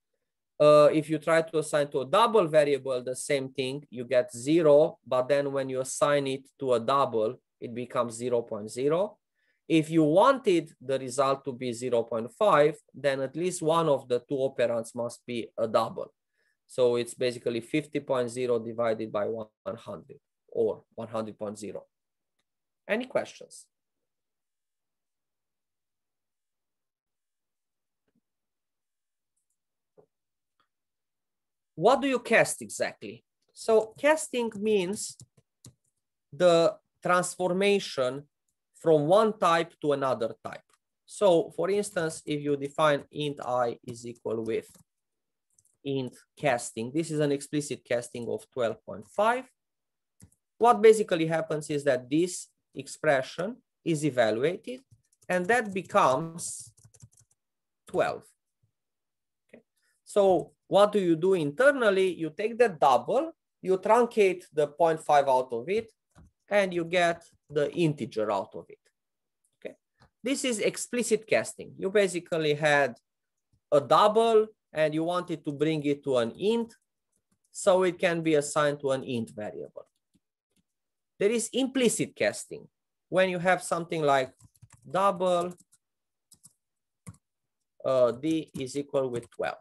If you try to assign to a double variable, the same thing, you get 0, but then when you assign it to a double, it becomes 0.0. If you wanted the result to be 0.5, then at least one of the two operands must be a double. So it's basically 50.0 divided by 100 or 100.0. Any questions? What do you cast exactly? So casting means the transformation from one type to another type. So for instance, if you define int I is equal with int casting, this is an explicit casting of 12.5. What basically happens is that this expression is evaluated and that becomes 12. Okay. So what do you do internally? You take the double, you truncate the 0.5 out of it, and you get the integer out of it. Okay. This is explicit casting. You basically had a double and you wanted to bring it to an int. so it can be assigned to an int variable. There is implicit casting, when you have something like double d is equal with 12.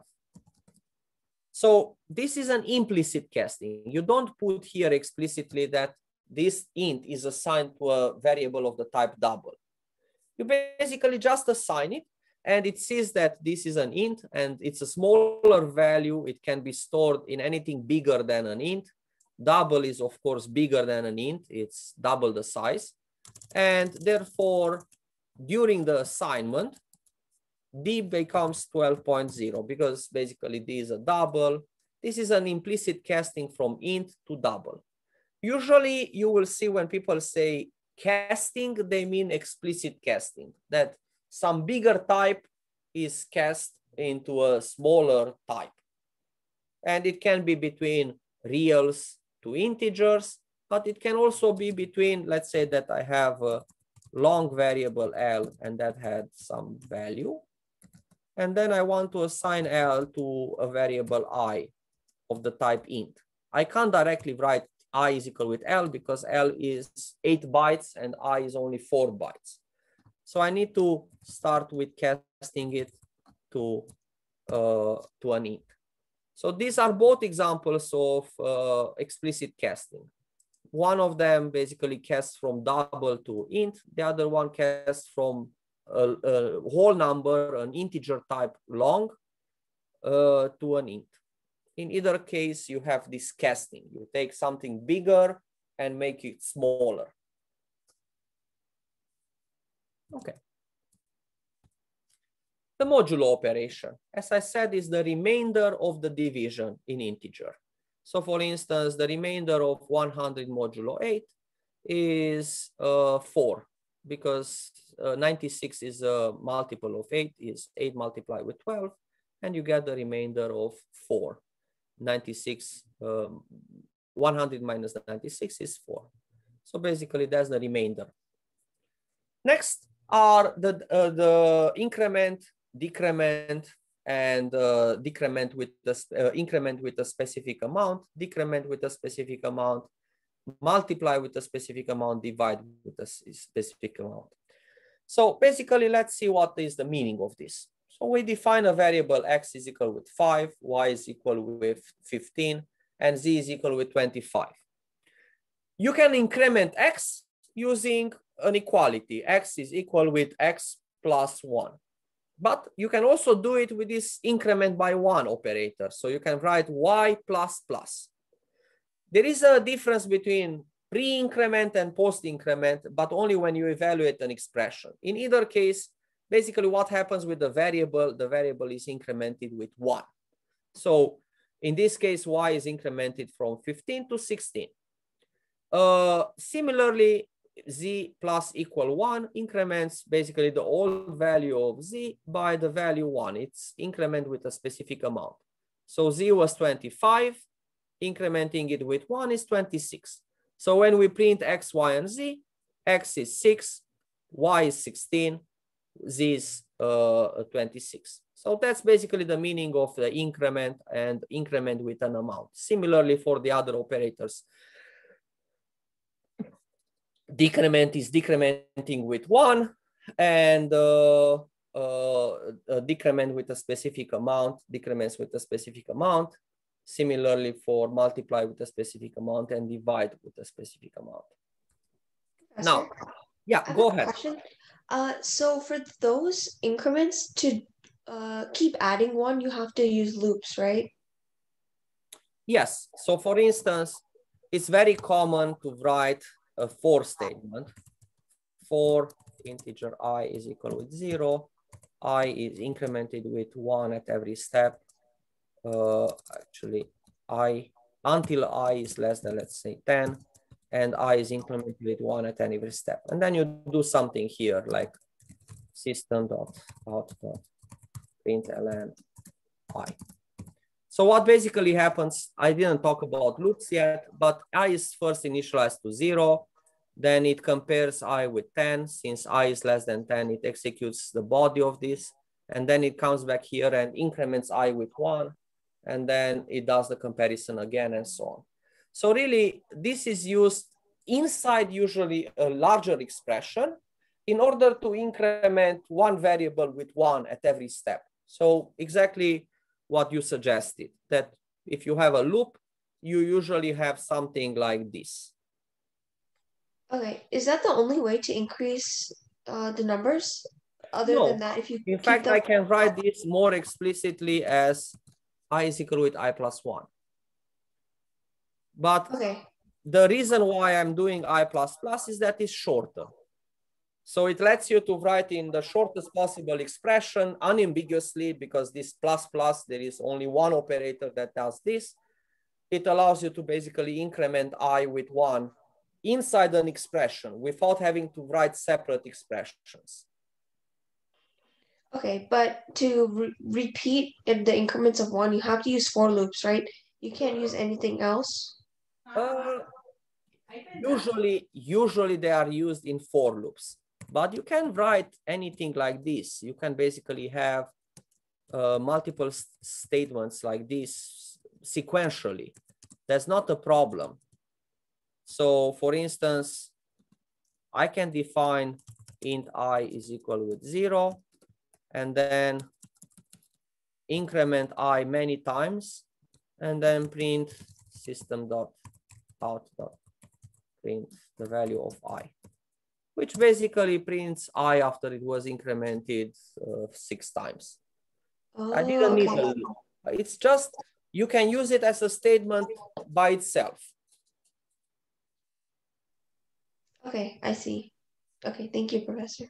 So this is an implicit casting. You don't put here explicitly that this int is assigned to a variable of the type double. You basically just assign it, and it says that this is an int and it's a smaller value. It can be stored in anything bigger than an int. Double is of course bigger than an int. It's double the size. And therefore, during the assignment, d becomes 12.0 because basically d is a double. This is an implicit casting from int to double. Usually you will see when people say casting, they mean explicit casting, that some bigger type is cast into a smaller type. And it can be between reals to integers, but it can also be between, let's say that I have a long variable L and that had some value. And then I want to assign L to a variable I of the type int. I can't directly write I is equal with L because L is 8 bytes and I is only 4 bytes. So I need to start with casting it to an int. So these are both examples of explicit casting. One of them basically casts from double to int. The other one casts from a whole number, an integer type long, to an int. In either case, you have this casting. You take something bigger and make it smaller. Okay. The modulo operation, as I said, is the remainder of the division in integer. So for instance, the remainder of 100 modulo 8 is 4, because 96 is a multiple of 8, is 8 multiplied with 12, and you get the remainder of 4. 96, 100 minus 96 is 4. So basically that's the remainder. Next are the increment, decrement, and decrement with the increment with a specific amount, decrement with a specific amount, multiply with a specific amount, divide with a specific amount. So basically, let's see what is the meaning of this. So we define a variable x is equal with 5, y is equal with 15, and z is equal with 25. You can increment x using an equality. X is equal with x plus 1. But you can also do it with this increment by 1 operator. So you can write y plus plus. There is a difference between pre-increment and post-increment, but only when you evaluate an expression. In either case, basically what happens with the variable is incremented with 1. So in this case, y is incremented from 15 to 16. Similarly, z plus equal 1 increments basically the old value of z by the value 1. It's increment with a specific amount. So z was 25, incrementing it with 1 is 26. So when we print x, y, and z, x is 6, y is 16, z is 26. So that's basically the meaning of the increment and increment with an amount. Similarly for the other operators. Decrement is decrementing with 1, and decrement with a specific amount decrements with a specific amount. Similarly for multiply with a specific amount and divide with a specific amount. Professor, now, yeah, go ahead. Question. So for those increments, to keep adding 1, you have to use loops, right? Yes. So for instance, it's very common to write a for statement. For integer I is equal with 0, I is incremented with 1 at every step. Actually, I until I is less than, let's say, 10, and I is incremented with 1 at every step. And then you do something here like system.out.println I. So what basically happens, I didn't talk about loops yet, but I is first initialized to 0. Then it compares I with 10. Since I is less than 10, it executes the body of this. And then it comes back here and increments I with 1. and then it does the comparison again and so on. So really, this is used inside usually a larger expression in order to increment one variable with 1 at every step. So exactly what you suggested, that if you have a loop, you usually have something like this. Okay, is that the only way to increase the numbers? Other No. than that, if you In keep fact, them... I can write this more explicitly as I is equal with I plus 1. But Okay. the reason why I'm doing I plus plus is that it's shorter. So it lets you to write in the shortest possible expression unambiguously, because this plus plus, there is only one operator that does this. It allows you to basically increment I with 1 inside an expression without having to write separate expressions. Okay, but to repeat in the increments of 1, you have to use for loops, right? You can't use anything else? Usually they are used in for loops, but you can write anything like this. You can basically have multiple statements like this sequentially. That's not a problem. So for instance, I can define int I is equal with 0, and then increment I many times, and then print system.out.print the value of I, which basically prints I after it was incremented 6 times. Oh, I didn't need okay. a loop. It's just, you can use it as a statement by itself. Okay, I see. Okay, thank you, Professor.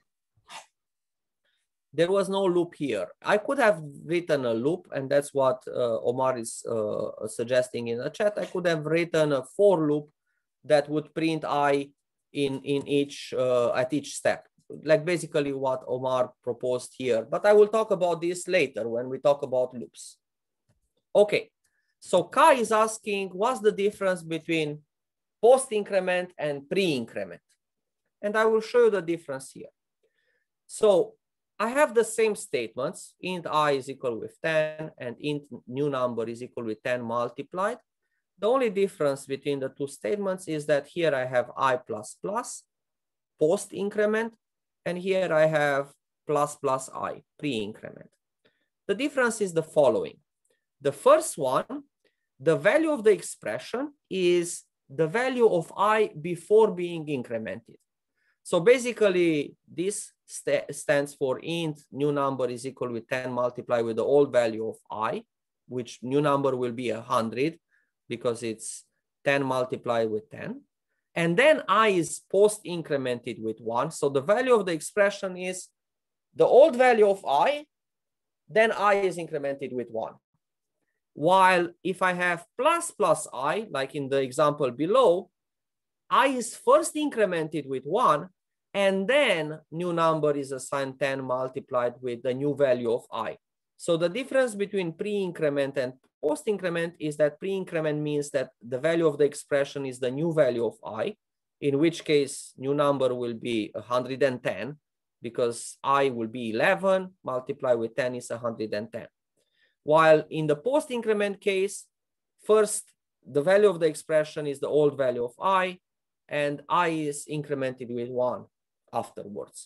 There was no loop here. I could have written a loop, and that's what Omar is suggesting in the chat. I could have written a for loop that would print I in each at each step, like basically what Omar proposed here. But I will talk about this later when we talk about loops. Okay, so Kai is asking, what's the difference between post increment and pre-increment? And I will show you the difference here. So I have the same statements, int I is equal with 10 and int new number is equal with 10 multiplied. The only difference between the two statements is that here I have I plus plus, post increment, and here I have plus plus I, pre-increment. The difference is the following. The first one, the value of the expression is the value of I before being incremented. So basically, this stands for int new number is equal with 10 multiplied with the old value of I, which new number will be 100 because it's 10 multiplied with 10. And then I is post incremented with 1. So the value of the expression is the old value of I, then I is incremented with 1. While if I have plus plus I, like in the example below, I is first incremented with 1, and then new number is assigned 10 multiplied with the new value of I. So the difference between pre-increment and post-increment is that pre-increment means that the value of the expression is the new value of I, in which case new number will be 110 because I will be 11 multiplied with 10 is 110. While in the post-increment case, first the value of the expression is the old value of I, and I is incremented with 1 afterwards.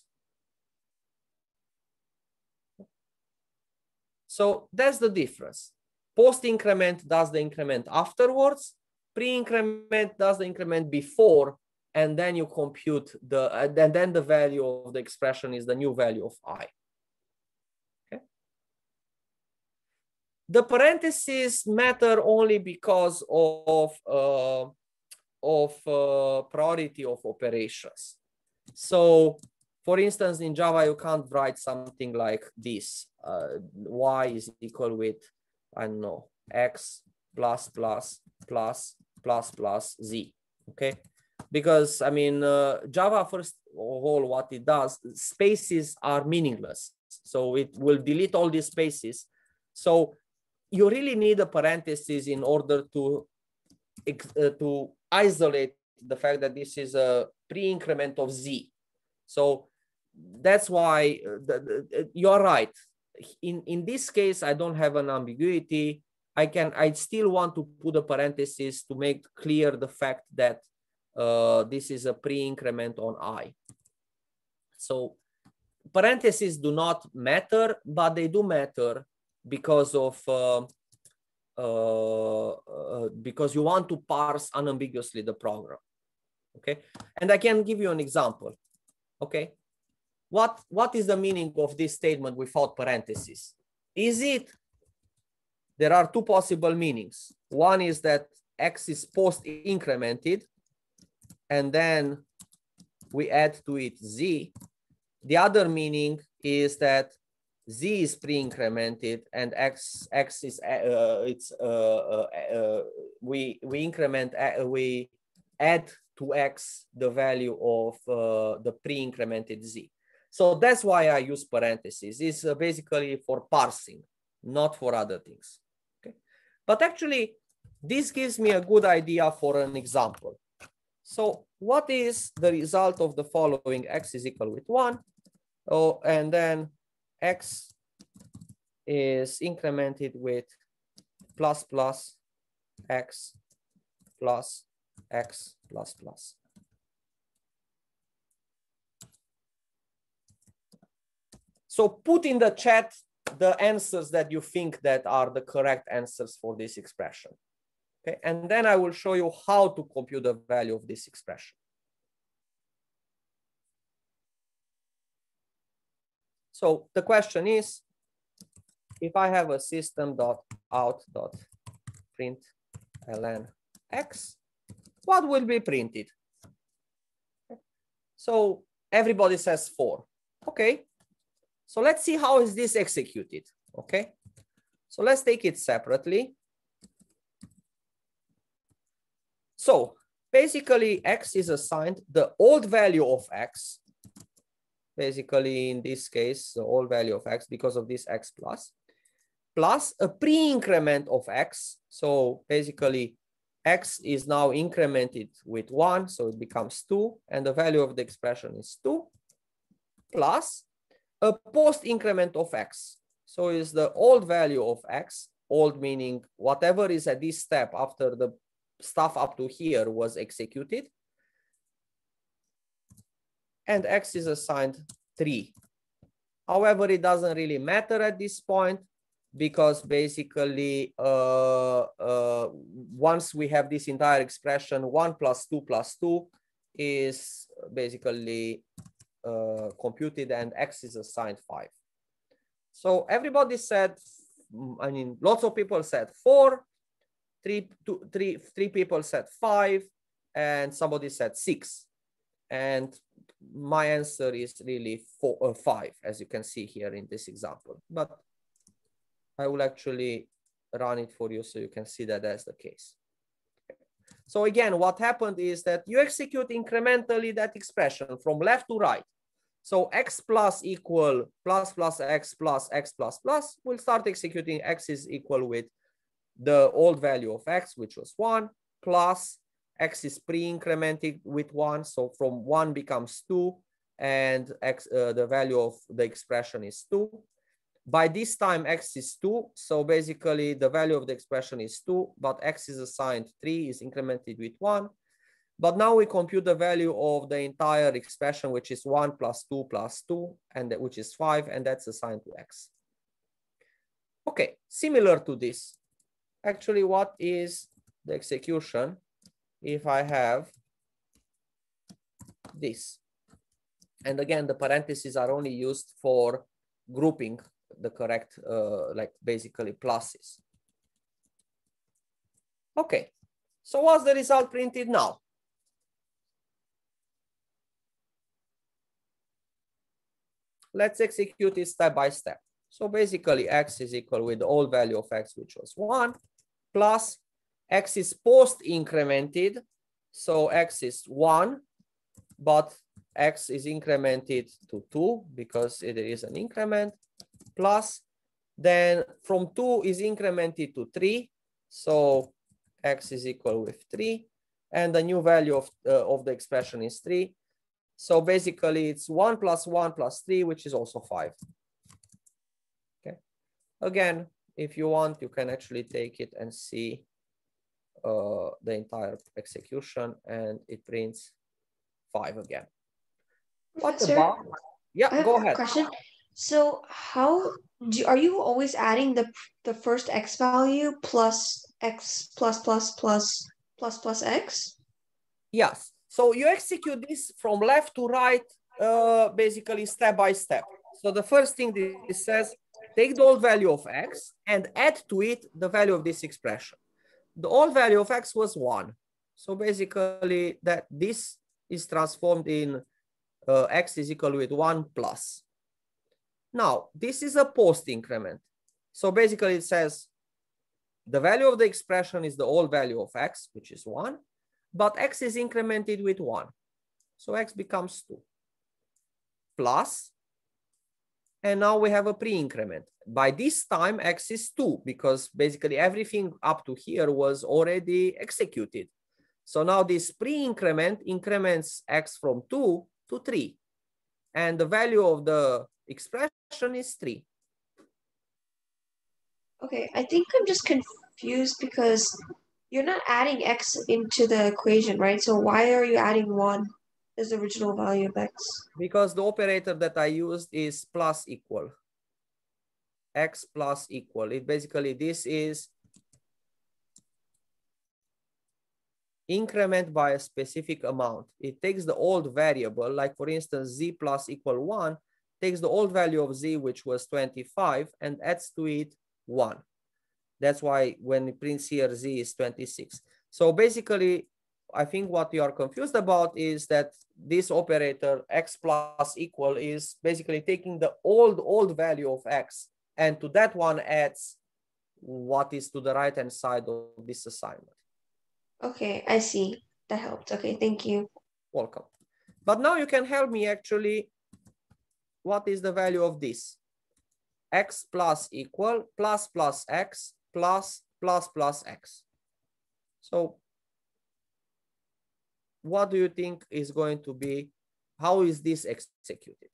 So that's the difference. Post-increment does the increment afterwards, pre-increment does the increment before, and then you compute the, and then the value of the expression is the new value of I. Okay. The parentheses matter only because of priority of operations. So for instance, in Java, you can't write something like this. Y is equal with, I don't know, X plus plus plus plus plus Z, okay? Because I mean, Java, first of all, what it does, spaces are meaningless. So it will delete all these spaces. So you really need a parenthesis in order to isolate the fact that this is a pre-increment of Z. So that's why you're right. In this case, I don't have an ambiguity. I still want to put a parenthesis to make clear the fact that this is a pre-increment on I. So parentheses do not matter, but they do matter because of because you want to parse unambiguously the program. Okay, and I can give you an example. Okay, what is the meaning of this statement without parentheses? Is it, there are two possible meanings. One is that X is post-incremented and then we add to it Z. The other meaning is that Z is pre-incremented and X is we add to X the value of the pre-incremented Z. So that's why I use parentheses. It's basically for parsing, not for other things. Okay, but actually this gives me a good idea for an example. So what is the result of the following? X is equal with 1. Oh, and then X is incremented with plus plus X plus X plus plus. So put in the chat the answers that you think that are the correct answers for this expression. Okay, and then I will show you how to compute the value of this expression. So the question is, if I have a system.out.println X, what will be printed? So everybody says 4. Okay, so let's see how is this executed. Okay, so let's take it separately. So basically X is assigned the old value of X. Basically, in this case, the old value of X because of this X plus a pre-increment of X. So basically, X is now incremented with 1, so it becomes 2, and the value of the expression is 2, plus a post-increment of X. So is the old value of X, old meaning whatever is at this step after the stuff up to here was executed, and X is assigned 3. However, it doesn't really matter at this point because basically once we have this entire expression, 1 plus 2 plus 2 is basically computed and X is assigned 5. So everybody said, I mean, lots of people said 4, three people said 5, and somebody said 6. And my answer is really 5, as you can see here in this example. But I will actually run it for you so you can see that that's the case. So again, what happened is that you execute incrementally that expression from left to right. So X plus equal plus plus X plus X plus plus, we'll start executing X is equal with the old value of X, which was 1, plus X is pre-incremented with 1, so from 1 becomes 2, and X, the value of the expression is 2. By this time, X is 2, so basically the value of the expression is 2, but X is assigned 3, is incremented with 1. But now we compute the value of the entire expression, which is 1 plus 2 plus 2, and which is 5, and that's assigned to X. Okay, similar to this, actually, what is the execution if I have this? And again, the parentheses are only used for grouping the correct, like basically pluses. Okay, so what's the result printed now? Let's execute it step by step. So basically X is equal with the old value of X, which was 1, plus X is post-incremented. So X is 1, but X is incremented to 2 because it is an increment, plus then from 2 is incremented to 3. So X is equal with 3, and the new value of the expression is 3. So basically it's 1 plus 1 plus 3, which is also 5. Okay. Again, if you want, you can actually take it and see the entire execution, and it prints 5 again. What Professor, about? Yeah, I have go a ahead. question. So are you always adding the first x value plus x plus x? Yes. So you execute this from left to right, basically step by step. So the first thing this says, take the old value of x and add to it the value of this expression. The old value of x was 1. So basically that this is transformed in x is equal with 1 plus. Now, this is a post increment. So basically it says the value of the expression is the old value of x, which is 1, but x is incremented with 1. So x becomes 2 plus, and now we have a pre-increment. By this time, x is 2 because basically everything up to here was already executed. So now this pre-increment increments x from 2 to 3. And the value of the expression is 3. Okay, I think I'm just confused because you're not adding x into the equation, right? So why are you adding 1 as the original value of x? Because the operator that I used is plus equal. X plus equal. It basically, this is increment by a specific amount. It takes the old variable, like for instance, z plus equal 1, takes the old value of z, which was 25, and adds to it 1. That's why when it prints here, z is 26. So basically, I think what you are confused about is that this operator x plus equal is basically taking the old value of x, and to that one adds what is to the right-hand side of this assignment. Okay, I see. That helped. Okay, thank you. Welcome. But now you can help me actually, what is the value of this? X plus equal plus x plus x. So what do you think is going to be, how is this executed?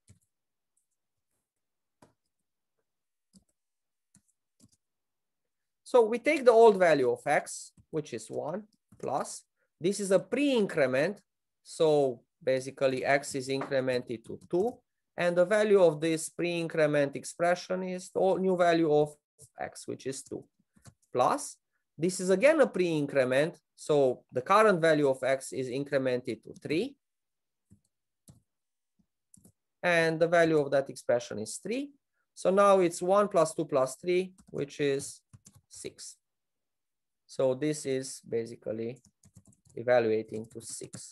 So we take the old value of x, which is 1 plus, this is a pre-increment. So basically x is incremented to 2. And the value of this pre-increment expression is the new value of x, which is 2. Plus, this is again a pre-increment. So the current value of x is incremented to 3. And the value of that expression is 3. So now it's 1 plus 2 plus 3, which is 6. So this is basically evaluating to 6.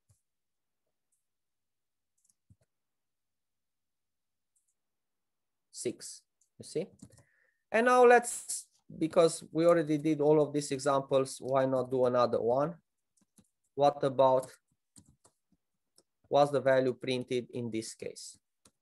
You see? And now let's, because we already did all of these examples, why not do another one? What about, what's the value printed in this case?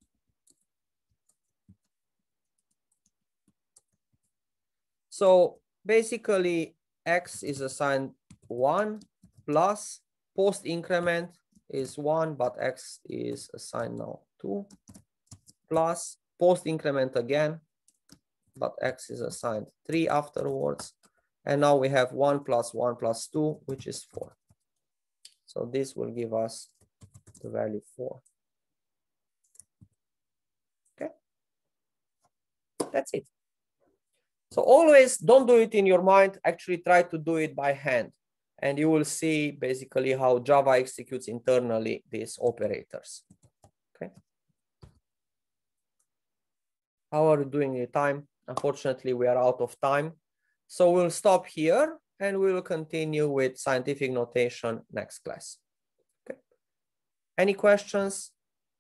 So basically x is assigned 1 plus post increment is 1, but x is assigned now 2 plus post increment again, but x is assigned 3 afterwards. And now we have 1 plus 1 plus 2, which is 4. So this will give us the value 4. Okay, that's it. So always don't do it in your mind, actually try to do it by hand. And you will see basically how Java executes internally these operators. Okay. How are you doing your time? Unfortunately, we are out of time. So we'll stop here and we will continue with scientific notation next class. Okay. Any questions?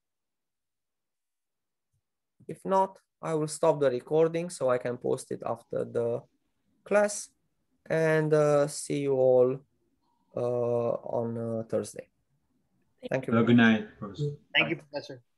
If not, I will stop the recording so I can post it after the class, and see you all on Thursday. Thank you. Good night, Professor. Thank you, Professor.